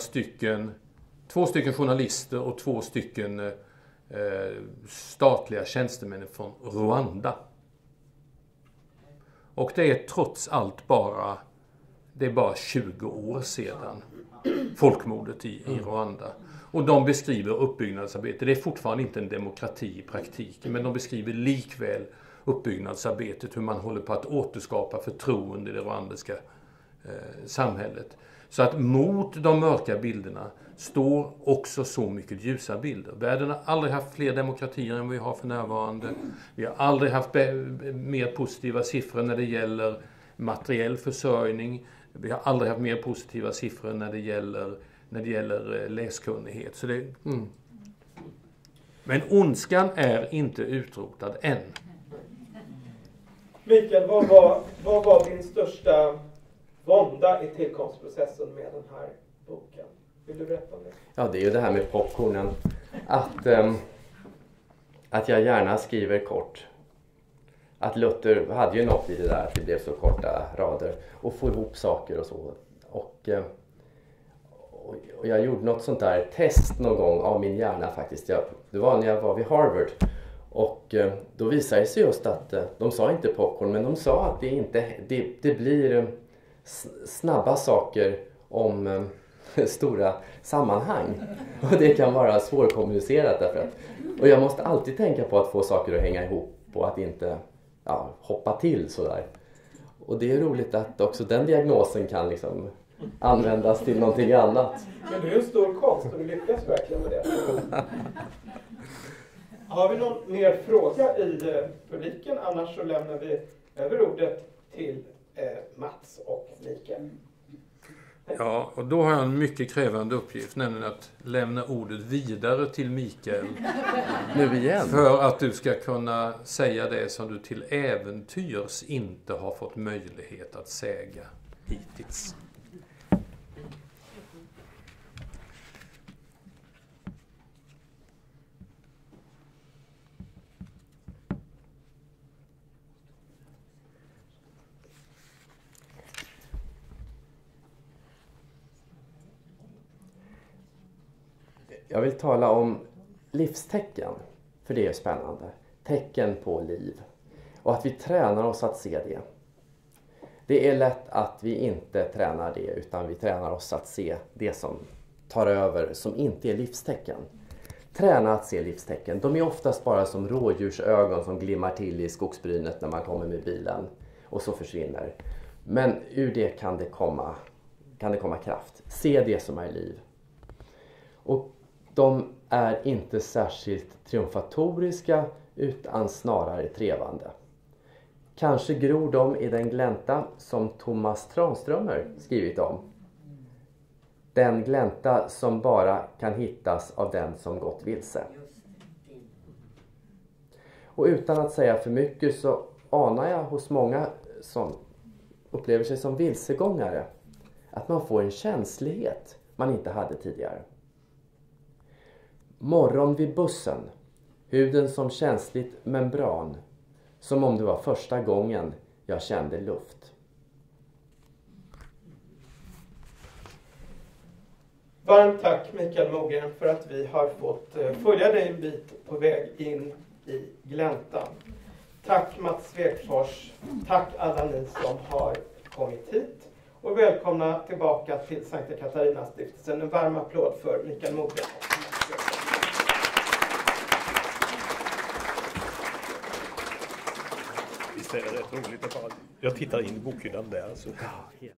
D: 2 stycken journalister och 2 stycken statliga tjänstemän från Rwanda. Och det är trots allt bara 20 år sedan folkmordet i Rwanda. Och de beskriver uppbyggnadsarbete. Det är fortfarande inte en demokrati i praktiken, men de beskriver likväl uppbyggnadsarbetet, hur man håller på att återskapa förtroende i det rwandiska samhället. Så att mot de mörka bilderna står också så mycket ljusa bilder. Världen har aldrig haft fler demokratier än vi har för närvarande. Vi har aldrig haft mer positiva siffror när det gäller materiell försörjning. Vi har aldrig haft mer positiva siffror när det gäller läskunnighet. Så det, Men ondskan är inte utrotad än.
A: Mikael, vad var din största vånda i tillkomstprocessen med den här boken? Vill du berätta om det?
C: Ja, det är ju det här med popcornen. Att jag gärna skriver kort. Att Luther hade ju något i det där, att det blev så korta rader. Och få ihop saker och så. Och jag gjorde något sånt där test någon gång av min hjärna faktiskt. Det var när jag var vid Harvard. Och då visade det sig just att de sa inte popcorn, men de sa att det blir snabba saker om stora sammanhang. Och det kan vara svårkommunicerat därför att, och jag måste alltid tänka på att få saker att hänga ihop och att inte hoppa till sådär. Och det är roligt att också den diagnosen kan liksom användas till någonting annat.
A: Men det är en stor konst och du lyckas verkligen med det. Har vi någon mer fråga i publiken? Annars så lämnar vi över ordet till Mats och Mikael.
D: Ja, och då har jag en mycket krävande uppgift, nämligen att lämna ordet vidare till Mikael.
C: Nu igen.
D: För att du ska kunna säga det som du till äventyrs inte har fått möjlighet att säga hittills.
C: Jag vill tala om livstecken, för det är spännande. Tecken på liv. Och att vi tränar oss att se det. Det är lätt att vi inte tränar det, utan vi tränar oss att se det som tar över, som inte är livstecken. Träna att se livstecken. De är oftast bara som rådjursögon som glimmar till i skogsbrynet när man kommer med bilen och så försvinner. Men ur det kan det komma kan det komma kraft. Se det som är liv. Och de är inte särskilt triumfatoriska utan snarare trevande. Kanske gror de i den glänta som Thomas Tranströmer skrivit om. Den glänta som bara kan hittas av den som gått vilse. Och utan att säga för mycket så anar jag hos många som upplever sig som vilsegångare att man får en känslighet man inte hade tidigare. Morgon vid bussen, huden som känsligt membran, som om det var första gången jag kände luft.
A: Varmt tack Mikael Mogren för att vi har fått följa dig en bit på väg in i gläntan. Tack Mats Svegfors, tack alla ni som har kommit hit och välkomna tillbaka till Sankta Katarina-stiftelsen. En varm applåd för Mikael Mogren.
M: Visst är det rätt roligt att jag tittar in i bokhyllan där. Så.